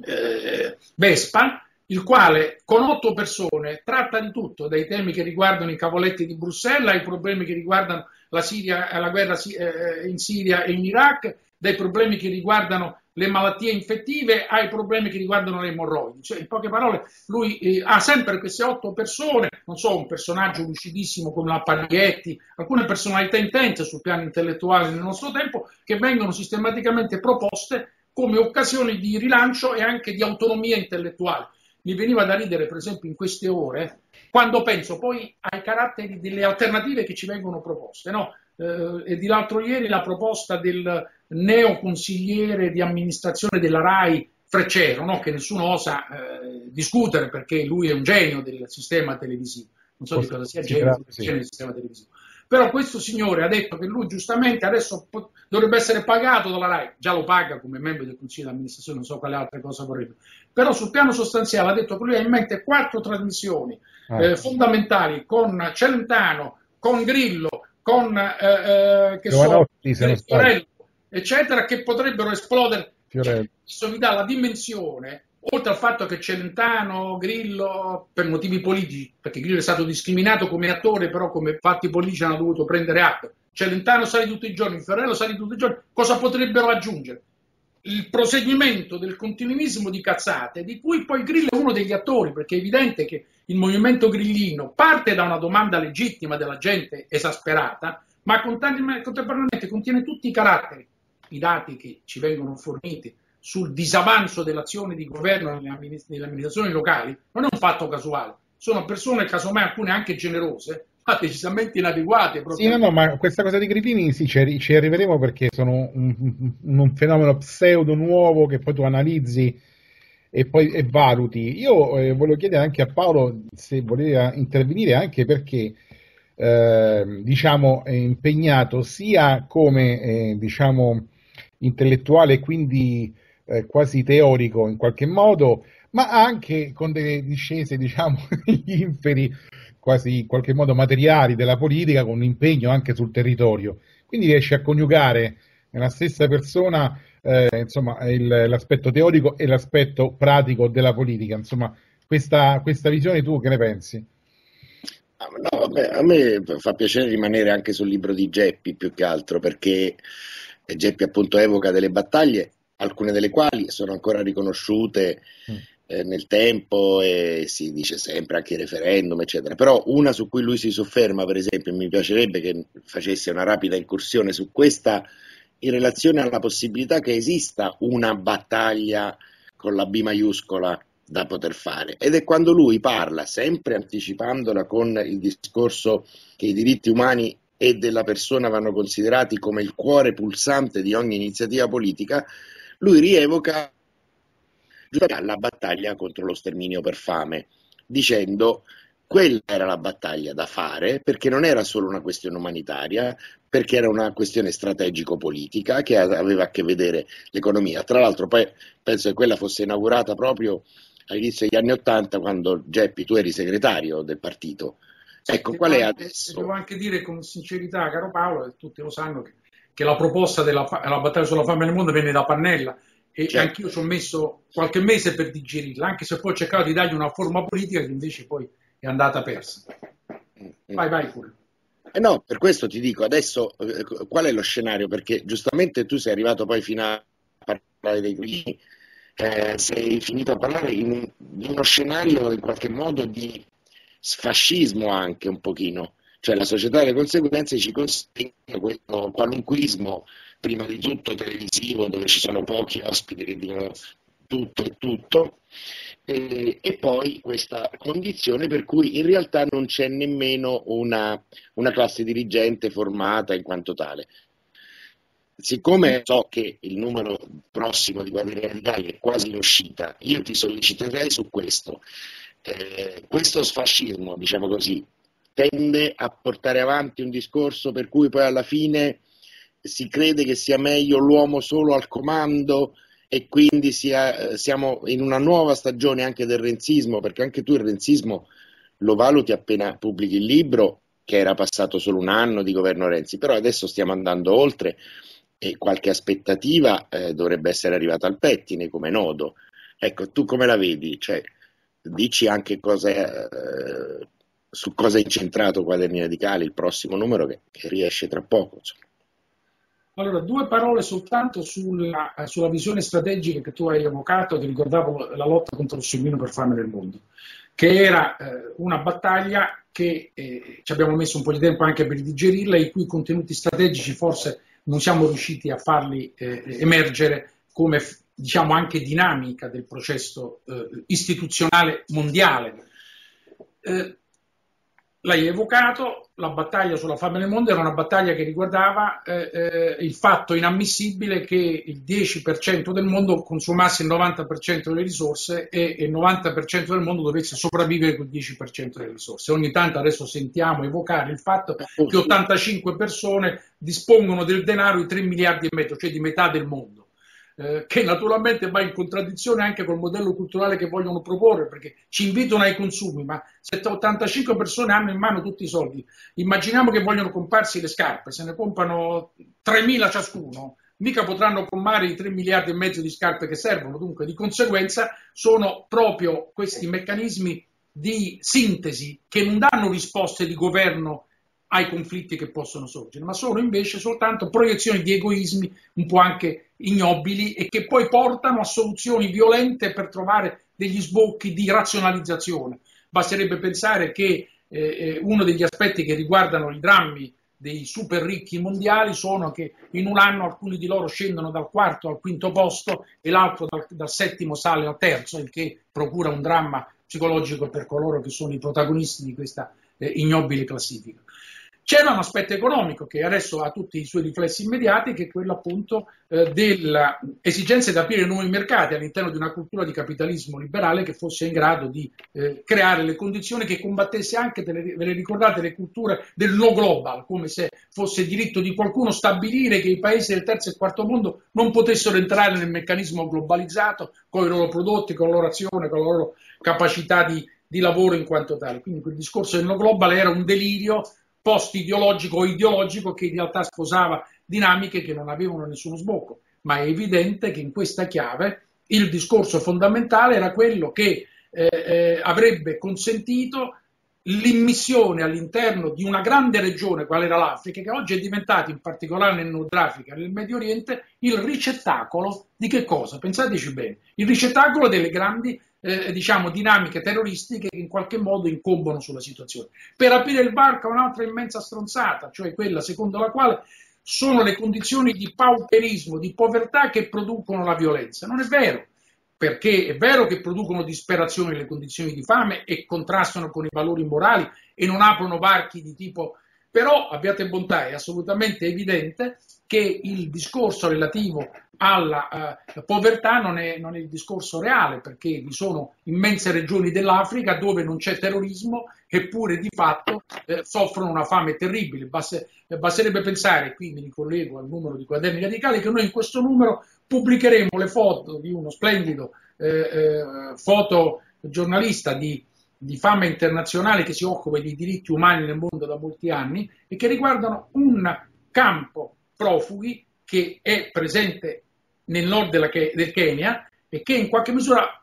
eh, Vespa, il quale con otto persone tratta di tutto, dai temi che riguardano i cavoletti di Bruxelles ai problemi che riguardano la, Siria, la guerra in Siria e in Iraq, dai problemi che riguardano le malattie infettive ai problemi che riguardano le emorroidi. Cioè, in poche parole, lui eh, ha sempre queste otto persone, non so, un personaggio lucidissimo come la Parietti, alcune personalità intense sul piano intellettuale nel nostro tempo, che vengono sistematicamente proposte come occasioni di rilancio e anche di autonomia intellettuale. Mi veniva da ridere, per esempio, in queste ore, quando penso poi ai caratteri delle alternative che ci vengono proposte, no? Eh, e di l'altro ieri la proposta del neoconsigliere di amministrazione della RAI, Freccero, no? Che nessuno osa eh, discutere perché lui è un genio del sistema televisivo. Non so di cosa sia genio, sì, genio del sistema televisivo. Però questo signore ha detto che lui giustamente adesso dovrebbe essere pagato dalla RAI, già lo paga come membro del Consiglio di amministrazione, non so quale altre cose vorrebbe, però sul piano sostanziale ha detto che lui ha in mente quattro trasmissioni ah. eh, fondamentali con Celentano, con Grillo, con eh, eh, che so, Fiorello, eccetera, che potrebbero esplodere. Cioè, questo vi dà la dimensione, oltre al fatto che Celentano, Grillo, per motivi politici, perché Grillo è stato discriminato come attore, però come fatti politici hanno dovuto prendere atto. Celentano sale tutti i giorni, Fiorello sale tutti i giorni, cosa potrebbero aggiungere? Il proseguimento del continuismo di cazzate, di cui poi Grillo è uno degli attori, perché è evidente che il movimento grillino parte da una domanda legittima della gente esasperata, ma contemporaneamente contiene tutti i caratteri, i dati che ci vengono forniti sul disavanzo dell'azione di governo nelle, nelle amministrazioni locali, non è un fatto casuale, sono persone, casomai alcune anche generose, ma decisamente inadeguate. Sì, no, no, ma questa cosa di Grillini sì, ci, ci arriveremo perché sono un, un, un fenomeno pseudo nuovo che poi tu analizzi e poi e valuti. Io eh, volevo chiedere anche a Paolo se voleva intervenire, anche perché eh, diciamo è impegnato sia come eh, diciamo intellettuale, quindi eh, quasi teorico in qualche modo, ma anche con delle discese, diciamo, inferi quasi in qualche modo materiali della politica, con un impegno anche sul territorio. Quindi riesce a coniugare nella stessa persona eh, insomma, il, l'aspetto teorico e l'aspetto pratico della politica. Insomma, questa, questa visione tu che ne pensi? No, vabbè, a me fa piacere rimanere anche sul libro di Geppi più che altro, perché Geppi appunto evoca delle battaglie, alcune delle quali sono ancora riconosciute mm. eh, nel tempo e si dice sempre anche referendum eccetera, però una su cui lui si sofferma, per esempio, mi piacerebbe che facesse una rapida incursione su questa in relazione alla possibilità che esista una battaglia con la B maiuscola da poter fare, ed è quando lui parla, sempre anticipandola con il discorso che i diritti umani e della persona vanno considerati come il cuore pulsante di ogni iniziativa politica, lui rievoca la battaglia contro lo sterminio per fame, dicendo quella era la battaglia da fare perché non era solo una questione umanitaria, perché era una questione strategico-politica che aveva a che vedere l'economia. Tra l'altro poi penso che quella fosse inaugurata proprio all'inizio degli anni Ottanta, quando Geppi, tu eri segretario del partito. Ecco, qual è adesso? Devo anche dire con sincerità, caro Paolo, e tutti lo sanno, che, che la proposta della la battaglia sulla fame nel mondo venne da Pannella, e certo. Anch'io ci ho messo qualche mese per digerirla, anche se poi ho cercato di dargli una forma politica che invece poi è andata persa. Vai, vai pure. Eh no, per questo ti dico, adesso eh, qual è lo scenario? Perché giustamente tu sei arrivato poi fino a parlare dei grillini, eh, sei finito a parlare in, di uno scenario in qualche modo di sfascismo anche un pochino, cioè la società delle conseguenze ci consegna questo qualunquismo, prima di tutto televisivo, dove ci sono pochi ospiti che dicono tutto e tutto, e, e poi questa condizione per cui in realtà non c'è nemmeno una, una classe dirigente formata in quanto tale. Siccome so che il numero prossimo di Guardia Radicali è quasi in uscita, io ti solleciterei su questo. Eh, questo sfascismo, diciamo così, tende a portare avanti un discorso per cui poi alla fine si crede che sia meglio l'uomo solo al comando e quindi sia, siamo in una nuova stagione anche del renzismo, perché anche tu il renzismo lo valuti appena pubblichi il libro, che era passato solo un anno di governo Renzi, però adesso stiamo andando oltre e qualche aspettativa eh, dovrebbe essere arrivata al pettine come nodo. Ecco, tu come la vedi? Cioè, dici anche cosa, eh, su cosa è incentrato Quaderni Radicali, il prossimo numero che, che riesce tra poco. Insomma. Allora, due parole soltanto sulla, sulla visione strategica che tu hai evocato, ti ricordavo la lotta contro lo sterminio per fame nel mondo, che era eh, una battaglia che eh, ci abbiamo messo un po' di tempo anche per digerirla, i cui contenuti strategici forse non siamo riusciti a farli eh, emergere come, diciamo, anche dinamica del processo eh, istituzionale mondiale. Eh, l'hai evocato, la battaglia sulla fame nel mondo era una battaglia che riguardava eh, eh, il fatto inammissibile che il dieci per cento del mondo consumasse il novanta per cento delle risorse e il novanta per cento del mondo dovesse sopravvivere con il dieci per cento delle risorse. Ogni tanto adesso sentiamo evocare il fatto che ottantacinque persone dispongono del denaro di tre miliardi e mezzo, cioè di metà del mondo. Eh, che naturalmente va in contraddizione anche col modello culturale che vogliono proporre, perché ci invitano ai consumi, ma se ottantacinque persone hanno in mano tutti i soldi, immaginiamo che vogliono comprarsi le scarpe, se ne comprano tremila ciascuno, mica potranno colmare i tre miliardi e mezzo di scarpe che servono, dunque di conseguenza sono proprio questi meccanismi di sintesi che non danno risposte di governo ai conflitti che possono sorgere, ma sono invece soltanto proiezioni di egoismi un po' anche ignobili e che poi portano a soluzioni violente per trovare degli sbocchi di razionalizzazione. Basterebbe pensare che eh, uno degli aspetti che riguardano i drammi dei super ricchi mondiali sono che in un anno alcuni di loro scendono dal quarto al quinto posto e l'altro dal, dal settimo sale al terzo, il che procura un dramma psicologico per coloro che sono i protagonisti di questa eh, ignobile classifica. C'era un aspetto economico che adesso ha tutti i suoi riflessi immediati, che è quello appunto eh, dell'esigenza di aprire nuovi mercati all'interno di una cultura di capitalismo liberale che fosse in grado di eh, creare le condizioni che combattesse anche, ve le ricordate, le culture del no global, come se fosse diritto di qualcuno stabilire che i paesi del terzo e quarto mondo non potessero entrare nel meccanismo globalizzato con i loro prodotti, con la loro azione, con la loro capacità di, di lavoro in quanto tale. Quindi quel discorso del no global era un delirio post-ideologico o ideologico che in realtà sposava dinamiche che non avevano nessuno sbocco, ma è evidente che in questa chiave il discorso fondamentale era quello che eh, eh, avrebbe consentito l'immissione all'interno di una grande regione qual era l'Africa, che oggi è diventata, in particolare nel Nord Africa e nel Medio Oriente, il ricettacolo di che cosa? Pensateci bene, il ricettacolo delle grandi Eh, diciamo dinamiche terroristiche che in qualche modo incombono sulla situazione. Per aprire il varco a un'altra immensa stronzata, cioè quella secondo la quale sono le condizioni di pauperismo, di povertà che producono la violenza. Non è vero, perché è vero che producono disperazione le condizioni di fame e contrastano con i valori morali e non aprono varchi di tipo... Però abbiate bontà, è assolutamente evidente che il discorso relativo alla uh, povertà non è, non è il discorso reale, perché vi sono immense regioni dell'Africa dove non c'è terrorismo, eppure di fatto eh, soffrono una fame terribile. Baste, eh, basterebbe pensare, qui mi ricollego al numero di Quaderni Radicali, che noi in questo numero pubblicheremo le foto di uno splendido eh, eh, fotogiornalista di di fama internazionale che si occupa di diritti umani nel mondo da molti anni e che riguardano un campo profughi che è presente nel nord della, del Kenya e che in qualche misura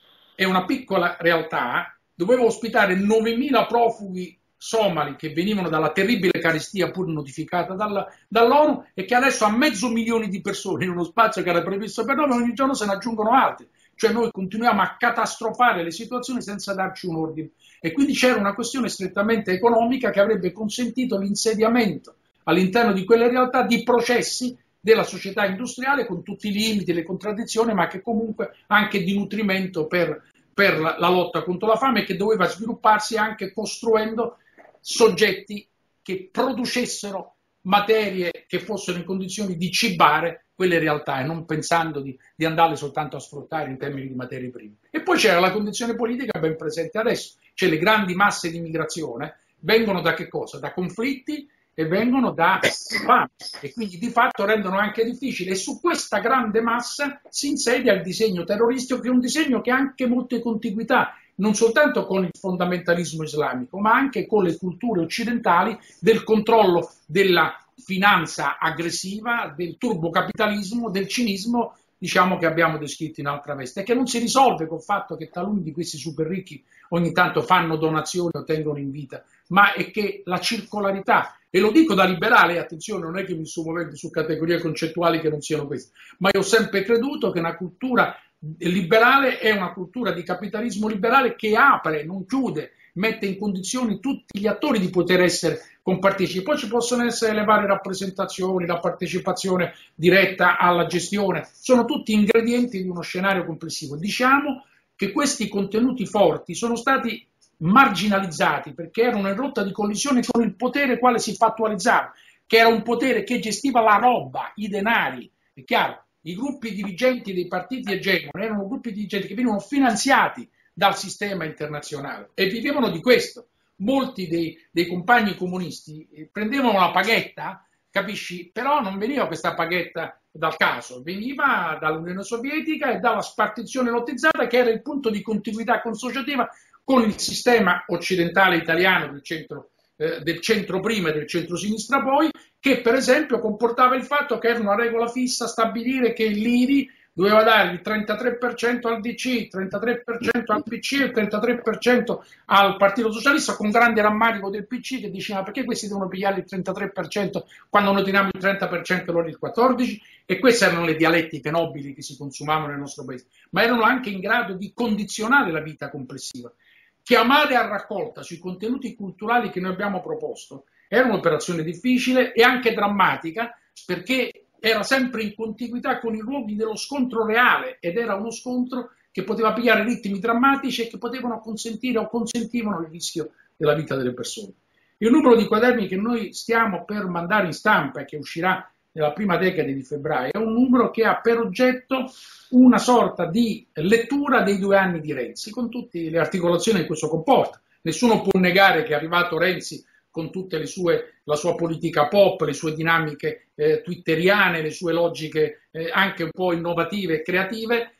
è una piccola realtà, doveva ospitare novemila profughi somali che venivano dalla terribile carestia pur notificata dalla, dall'ONU e che adesso ha mezzo milione di persone in uno spazio che era previsto per noi, ma ogni giorno se ne aggiungono altri. Cioè noi continuiamo a catastrofare le situazioni senza darci un ordine e quindi c'era una questione strettamente economica che avrebbe consentito l'insediamento all'interno di quelle realtà di processi della società industriale con tutti i limiti, le contraddizioni, ma che comunque anche di nutrimento per, per la, la lotta contro la fame e che doveva svilupparsi anche costruendo soggetti che producessero materie che fossero in condizioni di cibare quelle realtà e non pensando di, di andarle soltanto a sfruttare in termini di materie prime. E poi c'era la condizione politica ben presente adesso, cioè le grandi masse di migrazione vengono da che cosa? Da conflitti e vengono da fame e quindi di fatto rendono anche difficile e su questa grande massa si insedia il disegno terroristico che è un disegno che ha anche molte contiguità non soltanto con il fondamentalismo islamico ma anche con le culture occidentali del controllo della finanza aggressiva, del turbocapitalismo, del cinismo, diciamo che abbiamo descritto in altra veste, e che non si risolve col fatto che taluni di questi super ricchi ogni tanto fanno donazioni o tengono in vita, ma è che la circolarità, e lo dico da liberale, attenzione, non è che mi sto muovendo su categorie concettuali che non siano queste, ma io ho sempre creduto che una cultura liberale è una cultura di capitalismo liberale che apre, non chiude, mette in condizioni tutti gli attori di poter essere compartecipi. Poi ci possono essere le varie rappresentazioni, la partecipazione diretta alla gestione, sono tutti ingredienti di uno scenario complessivo. Diciamo che questi contenuti forti sono stati marginalizzati perché erano in rotta di collisione con il potere quale si fattualizzava, che era un potere che gestiva la roba, i denari. È chiaro, i gruppi dirigenti dei partiti egemoni erano gruppi dirigenti che venivano finanziati dal sistema internazionale e vivevano di questo. Molti dei, dei compagni comunisti prendevano la paghetta, capisci? Però non veniva questa paghetta dal caso, veniva dall'Unione Sovietica e dalla spartizione lottizzata, che era il punto di continuità consociativa con il sistema occidentale italiano del centro, eh, del centro prima e del centro-sinistra poi, che per esempio comportava il fatto che era una regola fissa stabilire che l'I R I doveva dare il trentatré per cento al D C, il trentatré per cento al P C e il trentatré per cento al Partito Socialista, con grande rammarico del P C che diceva perché questi devono pigliare il trentatré per cento quando noi teniamo il trenta per cento e loro il quattordici per cento, e queste erano le dialettiche nobili che si consumavano nel nostro paese, ma erano anche in grado di condizionare la vita complessiva. Chiamare a raccolta sui contenuti culturali che noi abbiamo proposto era un'operazione difficile e anche drammatica, perché era sempre in contiguità con i luoghi dello scontro reale ed era uno scontro che poteva pigliare ritmi drammatici e che potevano consentire o consentivano il rischio della vita delle persone. Il numero di quaderni che noi stiamo per mandare in stampa e che uscirà nella prima decade di febbraio è un numero che ha per oggetto una sorta di lettura dei due anni di Renzi, con tutte le articolazioni che questo comporta. Nessuno può negare che è arrivato Renzi con tutte le sue, la sua politica pop, le sue dinamiche eh, twitteriane, le sue logiche eh, anche un po' innovative e creative,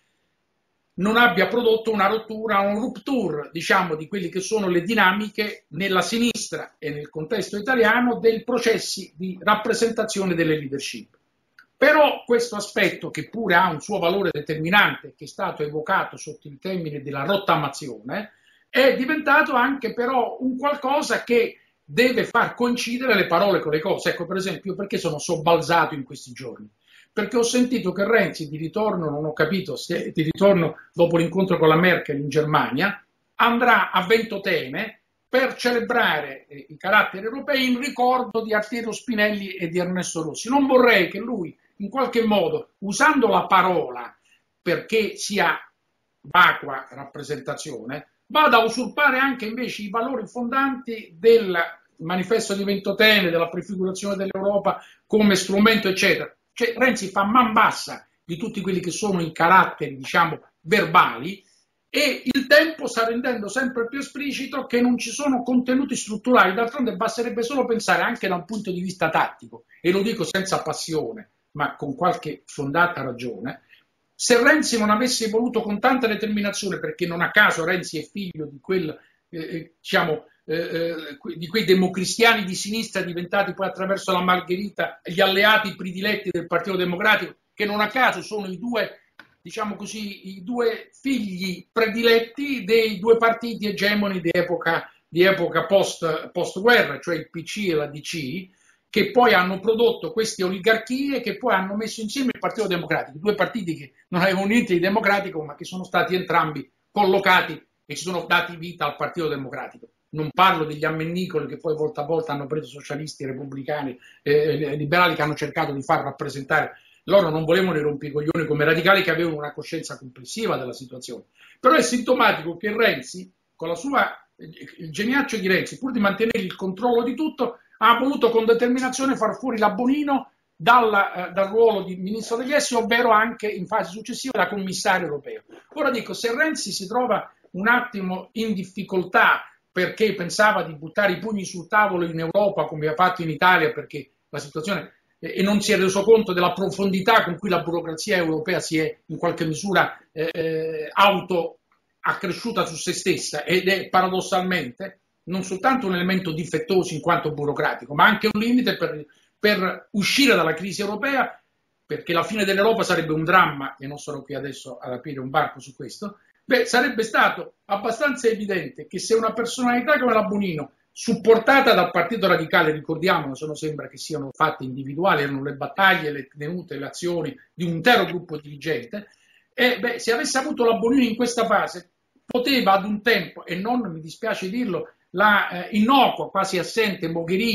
non abbia prodotto una rottura, un rupture, diciamo, di quelle che sono le dinamiche nella sinistra e nel contesto italiano dei processi di rappresentazione delle leadership. Però questo aspetto, che pure ha un suo valore determinante, che è stato evocato sotto il termine della rottamazione, è diventato anche però un qualcosa che deve far coincidere le parole con le cose. Ecco, per esempio, perché sono sobbalzato in questi giorni? Perché ho sentito che Renzi, di ritorno, non ho capito se di ritorno dopo l'incontro con la Merkel in Germania, andrà a Ventotene per celebrare eh, i caratteri europei in ricordo di Altiero Spinelli e di Ernesto Rossi. Non vorrei che lui, in qualche modo, usando la parola perché sia vacua rappresentazione, vada a usurpare anche invece i valori fondanti del manifesto di Ventotene, della prefigurazione dell'Europa come strumento, eccetera. Cioè, Renzi fa man bassa di tutti quelli che sono i caratteri, diciamo, verbali, e il tempo sta rendendo sempre più esplicito che non ci sono contenuti strutturali. D'altronde basterebbe solo pensare anche da un punto di vista tattico, e lo dico senza passione, ma con qualche fondata ragione. Se Renzi non avesse voluto con tanta determinazione, perché non a caso Renzi è figlio di quel, eh, diciamo, eh, di quei democristiani di sinistra diventati poi attraverso la Margherita gli alleati prediletti del Partito Democratico, che non a caso sono i due, diciamo così, i due figli prediletti dei due partiti egemoni di epoca, di epoca post, post-guerra, cioè il P C e la D C, che poi hanno prodotto queste oligarchie che poi hanno messo insieme il Partito Democratico, due partiti che non avevano niente di democratico, ma che sono stati entrambi collocati e ci sono dati vita al Partito Democratico. Non parlo degli ammennicoli che poi volta a volta hanno preso socialisti, repubblicani, eh, liberali, che hanno cercato di far rappresentare. Loro non volevano i rompicoglioni come radicali, che avevano una coscienza complessiva della situazione. Però è sintomatico che Renzi, con la sua, il geniaccio di Renzi, pur di mantenere il controllo di tutto, ha voluto con determinazione far fuori la Bonino dal, eh, dal ruolo di ministro degli esteri, ovvero anche in fase successiva da commissario europeo. Ora dico, se Renzi si trova un attimo in difficoltà perché pensava di buttare i pugni sul tavolo in Europa come ha fatto in Italia, perché la situazione, eh, e non si è reso conto della profondità con cui la burocrazia europea si è in qualche misura eh, auto accresciuta su se stessa, ed è paradossalmente non soltanto un elemento difettoso in quanto burocratico, ma anche un limite per, per uscire dalla crisi europea, perché la fine dell'Europa sarebbe un dramma, e non sono qui adesso ad aprire un varco su questo. Beh, sarebbe stato abbastanza evidente che se una personalità come la Bonino, supportata dal Partito Radicale, ricordiamo, se non sembra che siano fatti individuali, erano le battaglie, le tenute, le azioni di un intero gruppo dirigente, e beh, se avesse avuto la Bonino in questa fase, poteva ad un tempo, e non mi dispiace dirlo, la eh, innocua, quasi assente Mogherini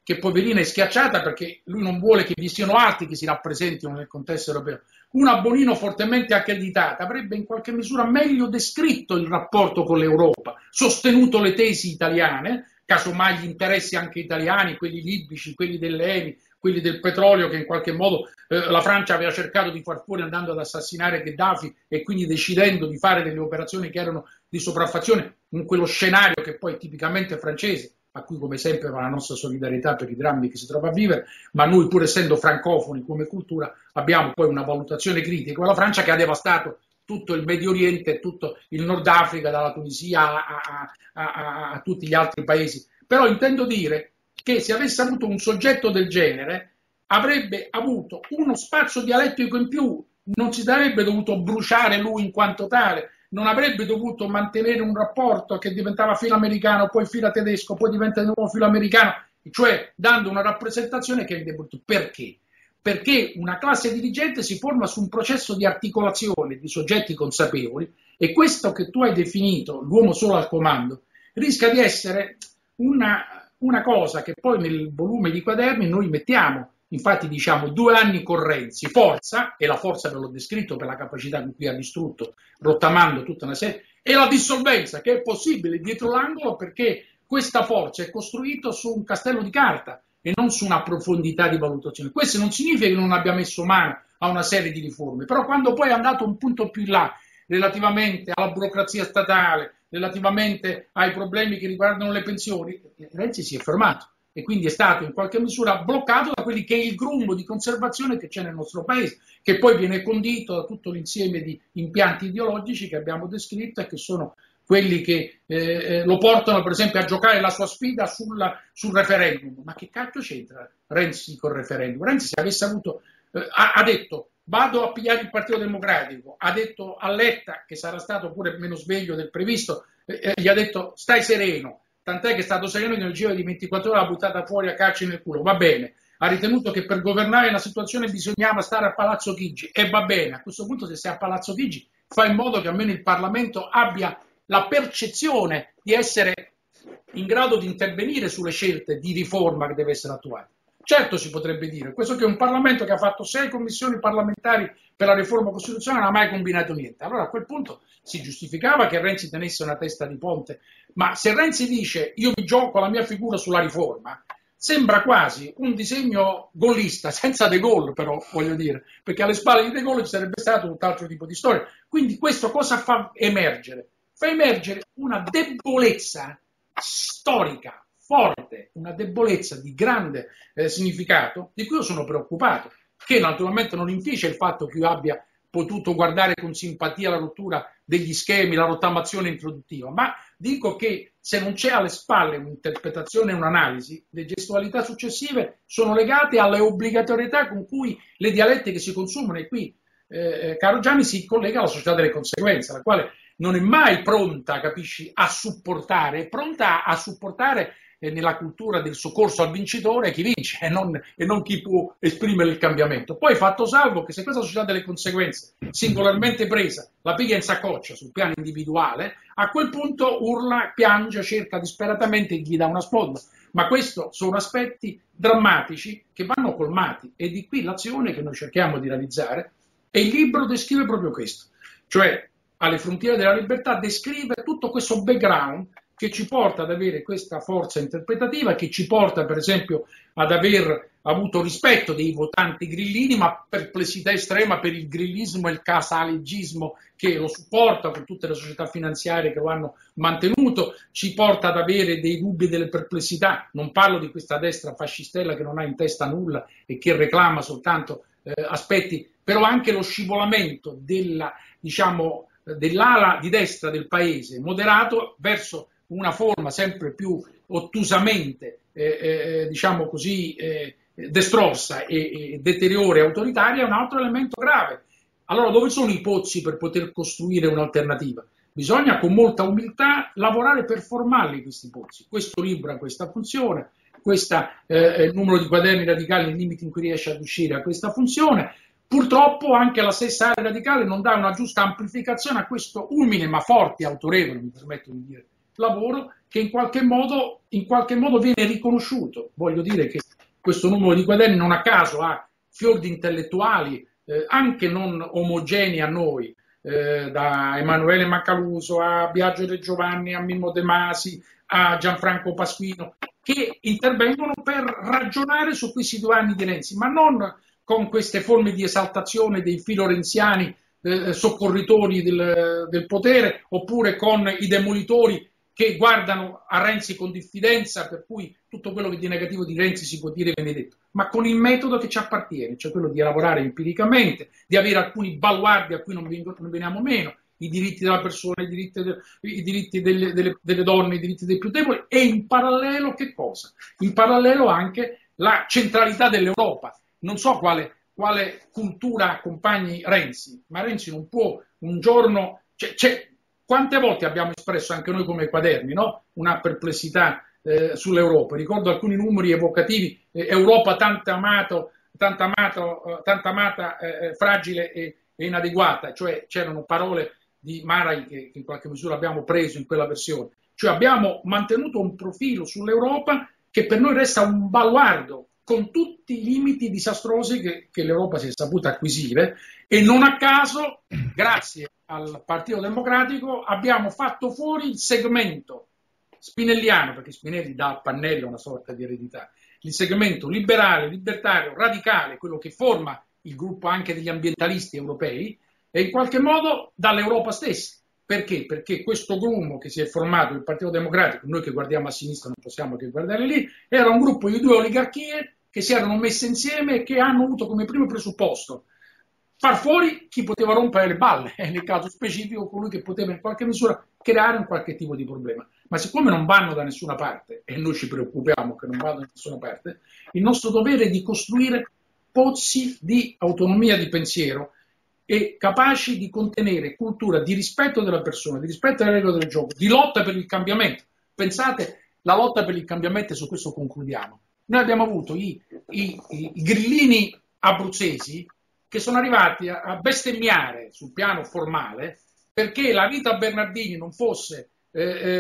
che poverina è schiacciata perché lui non vuole che vi siano altri che si rappresentino nel contesto europeo. Una Bonino fortemente accreditata avrebbe in qualche misura meglio descritto il rapporto con l'Europa, sostenuto le tesi italiane, casomai gli interessi anche italiani, quelli libici, quelli dell'E N I, quelli del petrolio che in qualche modo eh, la Francia aveva cercato di far fuori andando ad assassinare Gheddafi e quindi decidendo di fare delle operazioni che erano di sopraffazione in quello scenario che poi è tipicamente francese, a cui come sempre va la nostra solidarietà per i drammi che si trova a vivere, ma noi pur essendo francofoni come cultura abbiamo poi una valutazione critica con la Francia che ha devastato tutto il Medio Oriente e tutto il Nord Africa, dalla Tunisia a, a, a, a tutti gli altri paesi. Però intendo dire che se avesse avuto un soggetto del genere avrebbe avuto uno spazio dialettico in più, non si sarebbe dovuto bruciare lui in quanto tale, non avrebbe dovuto mantenere un rapporto che diventava filo americano, poi filo tedesco, poi diventa di nuovo filo americano, cioè dando una rappresentazione che è indebolita. Perché? Perché una classe dirigente si forma su un processo di articolazione di soggetti consapevoli e questo che tu hai definito, l'uomo solo al comando, rischia di essere una, una cosa che poi nel volume di quaderni noi mettiamo. Infatti diciamo due anni con Renzi, forza, e la forza ve l'ho descritto per la capacità con cui ha distrutto, rottamando tutta una serie, e la dissolvenza che è possibile dietro l'angolo perché questa forza è costruita su un castello di carta e non su una profondità di valutazione. Questo non significa che non abbia messo mano a una serie di riforme, però quando poi è andato un punto più in là relativamente alla burocrazia statale, relativamente ai problemi che riguardano le pensioni, Renzi si è fermato. E quindi è stato in qualche misura bloccato da quelli che è il grumbo di conservazione che c'è nel nostro paese, che poi viene condito da tutto l'insieme di impianti ideologici che abbiamo descritto e che sono quelli che eh, lo portano per esempio a giocare la sua sfida sulla, sul referendum. Ma che cacchio c'entra Renzi col referendum? Renzi se avesse avuto, eh, ha, ha detto vado a pigliare il Partito Democratico, ha detto a Letta, che sarà stato pure meno sveglio del previsto, eh, gli ha detto stai sereno, tant'è che è stato sereno che nel giro di ventiquattro ore l'ha buttata fuori a calci nel culo, va bene, ha ritenuto che per governare la situazione bisognava stare a Palazzo Chigi e va bene, a questo punto se sei a Palazzo Chigi fa in modo che almeno il Parlamento abbia la percezione di essere in grado di intervenire sulle scelte di riforma che deve essere attuata. Certo si potrebbe dire, questo che è un Parlamento che ha fatto sei commissioni parlamentari per la riforma costituzionale non ha mai combinato niente. Allora a quel punto si giustificava che Renzi tenesse una testa di ponte, ma se Renzi dice io mi gioco la mia figura sulla riforma, sembra quasi un disegno gollista, senza De Gaulle però, voglio dire, perché alle spalle di De Gaulle ci sarebbe stato tutt'altro tipo di storia. Quindi questo cosa fa emergere? Fa emergere una debolezza storica, forte, una debolezza di grande eh, significato, di cui io sono preoccupato, che naturalmente non inficia il fatto che io abbia potuto guardare con simpatia la rottura degli schemi, la rottamazione introduttiva, ma dico che se non c'è alle spalle un'interpretazione e un'analisi, le gestualità successive sono legate alle obbligatorietà con cui le dialettiche si consumano e qui, eh, caro Gianni, si collega alla società delle conseguenze, la quale non è mai pronta, capisci, a supportare, è pronta a supportare eh, nella cultura del soccorso al vincitore chi vince e non, e non chi può esprimere il cambiamento. Poi fatto salvo che se questa società delle conseguenze singolarmente presa la piglia in saccoccia sul piano individuale, a quel punto urla, piange, cerca disperatamente e gli dà una sponda. Ma questi sono aspetti drammatici che vanno colmati e di qui l'azione che noi cerchiamo di realizzare e il libro descrive proprio questo, cioè alle frontiere della libertà descrive tutto questo background che ci porta ad avere questa forza interpretativa, che ci porta per esempio ad aver avuto rispetto dei votanti grillini, ma perplessità estrema per il grillismo e il casaleggismo che lo supporta, per tutte le società finanziarie che lo hanno mantenuto, ci porta ad avere dei dubbi e delle perplessità. Non parlo di questa destra fascistella che non ha in testa nulla e che reclama soltanto eh, aspetti, però anche lo scivolamento della, diciamo, dell'ala di destra del paese moderato verso una forma sempre più ottusamente eh, eh, diciamo così eh, destrorsa e, e deteriore autoritaria è un altro elemento grave. Allora dove sono i pozzi per poter costruire un'alternativa? Bisogna con molta umiltà lavorare per formarli questi pozzi. Questo libro ha questa funzione, questo eh, il numero di quaderni radicali nei limiti in cui riesce ad uscire a questa funzione. Purtroppo anche la stessa area radicale non dà una giusta amplificazione a questo umile ma forte e autorevole, mi permetto di dire, lavoro che in qualche modo, in qualche modo viene riconosciuto. Voglio dire che questo numero di quaderni non a caso ha fior di intellettuali, eh, anche non omogenei a noi, eh, da Emanuele Macaluso a Biagio De Giovanni, a Mimmo De Masi, a Gianfranco Pasquino, che intervengono per ragionare su questi due anni di Renzi, ma non con queste forme di esaltazione dei filorenziani eh, soccorritori del, del potere, oppure con i demolitori che guardano a Renzi con diffidenza, per cui tutto quello che di negativo di Renzi si può dire viene detto, ma con il metodo che ci appartiene, cioè quello di lavorare empiricamente, di avere alcuni baluardi a cui non, vengo, non veniamo meno, i diritti della persona, i diritti, de, i diritti delle, delle, delle donne, i diritti dei più deboli, e in parallelo che cosa? In parallelo anche la centralità dell'Europa. Non so quale, quale cultura accompagni Renzi, ma Renzi non può un giorno... Cioè, cioè, quante volte abbiamo espresso anche noi come quaderni, no? Una perplessità eh, sull'Europa. Ricordo alcuni numeri evocativi, eh, Europa tanto amato, tanto amato, eh, tanto amata, eh, fragile e, e inadeguata, cioè c'erano parole di Marai che, che in qualche misura abbiamo preso in quella versione. Cioè abbiamo mantenuto un profilo sull'Europa che per noi resta un baluardo, con tutti i limiti disastrosi che, che l'Europa si è saputa acquisire, e non a caso, grazie al Partito Democratico, abbiamo fatto fuori il segmento spinelliano, perché Spinelli dà a Pannella una sorta di eredità, il segmento liberale, libertario, radicale, quello che forma il gruppo anche degli ambientalisti europei, e in qualche modo dall'Europa stessa. Perché? Perché questo grumo che si è formato, il Partito Democratico, noi che guardiamo a sinistra non possiamo che guardare lì, era un gruppo di due oligarchie che si erano messe insieme e che hanno avuto come primo presupposto far fuori chi poteva rompere le balle, e nel caso specifico colui che poteva in qualche misura creare un qualche tipo di problema. Ma siccome non vanno da nessuna parte, e noi ci preoccupiamo che non vadano da nessuna parte, il nostro dovere è di costruire pozzi di autonomia di pensiero e capaci di contenere cultura di rispetto della persona, di rispetto alle regole del gioco, di lotta per il cambiamento. Pensate, la lotta per il cambiamento, e su questo concludiamo. Noi abbiamo avuto i, i, i grillini abruzzesi che sono arrivati a, a bestemmiare sul piano formale perché la Rita Bernardini non fosse eh,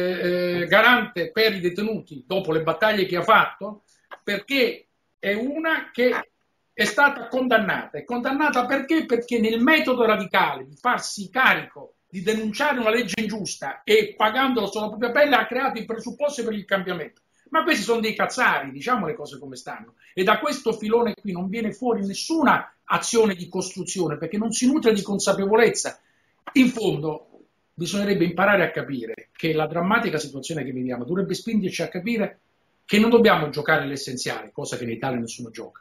eh, garante per i detenuti dopo le battaglie che ha fatto, perché è una che è stata condannata. È condannata perché? Perché nel metodo radicale di farsi carico di denunciare una legge ingiusta e pagandolo sulla propria pelle ha creato i presupposti per il cambiamento. Ma questi sono dei cazzari, diciamo le cose come stanno. E da questo filone qui non viene fuori nessuna azione di costruzione, perché non si nutre di consapevolezza. In fondo bisognerebbe imparare a capire che la drammatica situazione che viviamo dovrebbe spingerci a capire che non dobbiamo giocare l'essenziale, cosa che in Italia nessuno gioca,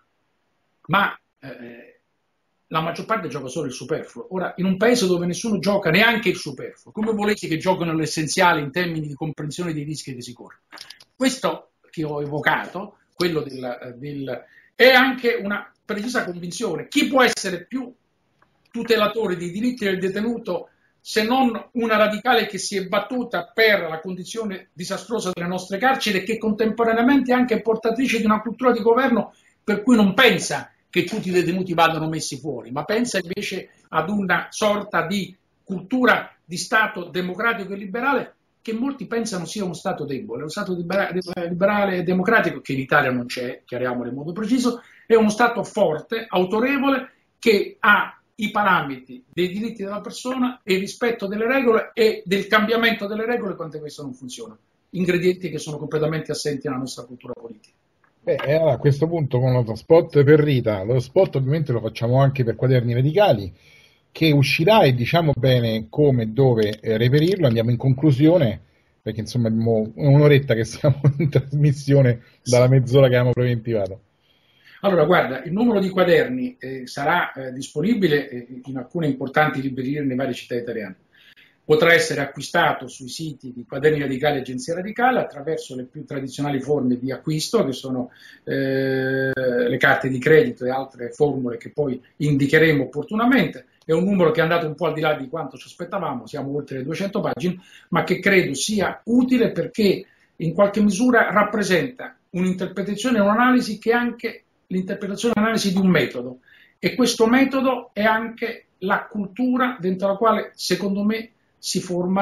ma eh, la maggior parte gioca solo il superfluo. Ora, in un paese dove nessuno gioca neanche il superfluo, come volete che giocano l'essenziale in termini di comprensione dei rischi che si corrono? Questo che ho evocato, quello del, del, è anche una precisa convinzione. Chi può essere più tutelatore dei diritti del detenuto se non una radicale che si è battuta per la condizione disastrosa delle nostre carceri e che contemporaneamente è anche portatrice di una cultura di governo per cui non pensa che tutti i detenuti vadano messi fuori, ma pensa invece ad una sorta di cultura di Stato democratico e liberale che molti pensano sia uno Stato debole. Uno Stato liberale e democratico, che in Italia non c'è, chiariamolo in modo preciso, è uno Stato forte, autorevole, che ha i parametri dei diritti della persona e il rispetto delle regole e del cambiamento delle regole quando questo non funziona. Ingredienti che sono completamente assenti nella nostra cultura politica. Beh, allora, a questo punto con lo spot per Rita, lo spot ovviamente lo facciamo anche per Quaderni Radicali, che uscirà e diciamo bene come e dove eh, reperirlo. Andiamo in conclusione, perché insomma abbiamo un'oretta che siamo in trasmissione dalla mezz'ora che abbiamo preventivato. Allora, guarda, il numero di quaderni eh, sarà eh, disponibile eh, in alcune importanti librerie nelle varie città italiane. Potrà essere acquistato sui siti di Quaderni Radicali e Agenzia Radicale attraverso le più tradizionali forme di acquisto, che sono eh, le carte di credito e altre formule che poi indicheremo opportunamente. È un numero che è andato un po' al di là di quanto ci aspettavamo, siamo oltre le duecento pagine, ma che credo sia utile perché in qualche misura rappresenta un'interpretazione e un'analisi che è anche l'interpretazione e l'analisi di un metodo. E questo metodo è anche la cultura dentro la quale, secondo me, si formano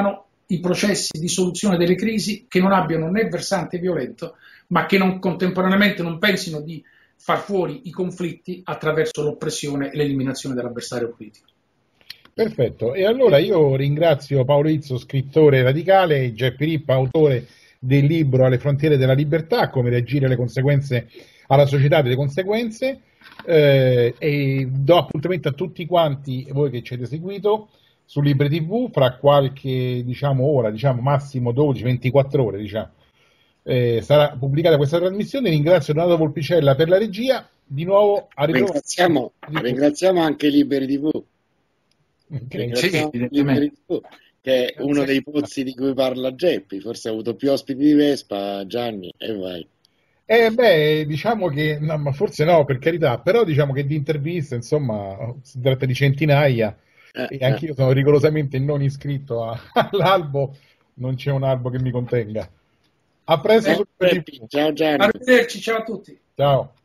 i processi di soluzione delle crisi che non abbiano né versante violento, ma che non, contemporaneamente non pensino di far fuori i conflitti attraverso l'oppressione e l'eliminazione dell'avversario politico. Perfetto, e allora io ringrazio Paolo Izzo, scrittore radicale, e Geppi Rippa, autore del libro Alle frontiere della libertà, come reagire alle conseguenze, alla società delle conseguenze, eh, e do appuntamento a tutti quanti voi che ci avete seguito su Libre ti vu fra qualche, diciamo, ora, diciamo massimo dodici ventiquattro ore, diciamo. Eh, sarà pubblicata questa trasmissione. Ringrazio Donato Volpicella per la regia, di nuovo a ringraziamo, ringraziamo anche Liberi ti vu. Okay. Sì, Liberi ti vu, che è uno dei pozzi di cui parla Geppi, forse ha avuto più ospiti di Vespa, Gianni, e vai. Eh beh, diciamo che, no, ma forse no, per carità, però diciamo che di interviste, insomma, si tratta di centinaia, eh, e anche io sono rigorosamente non iscritto a, all'albo, non c'è un albo che mi contenga. A presto. Eh, ciao Gianni. Arrivederci, ciao a tutti. Ciao.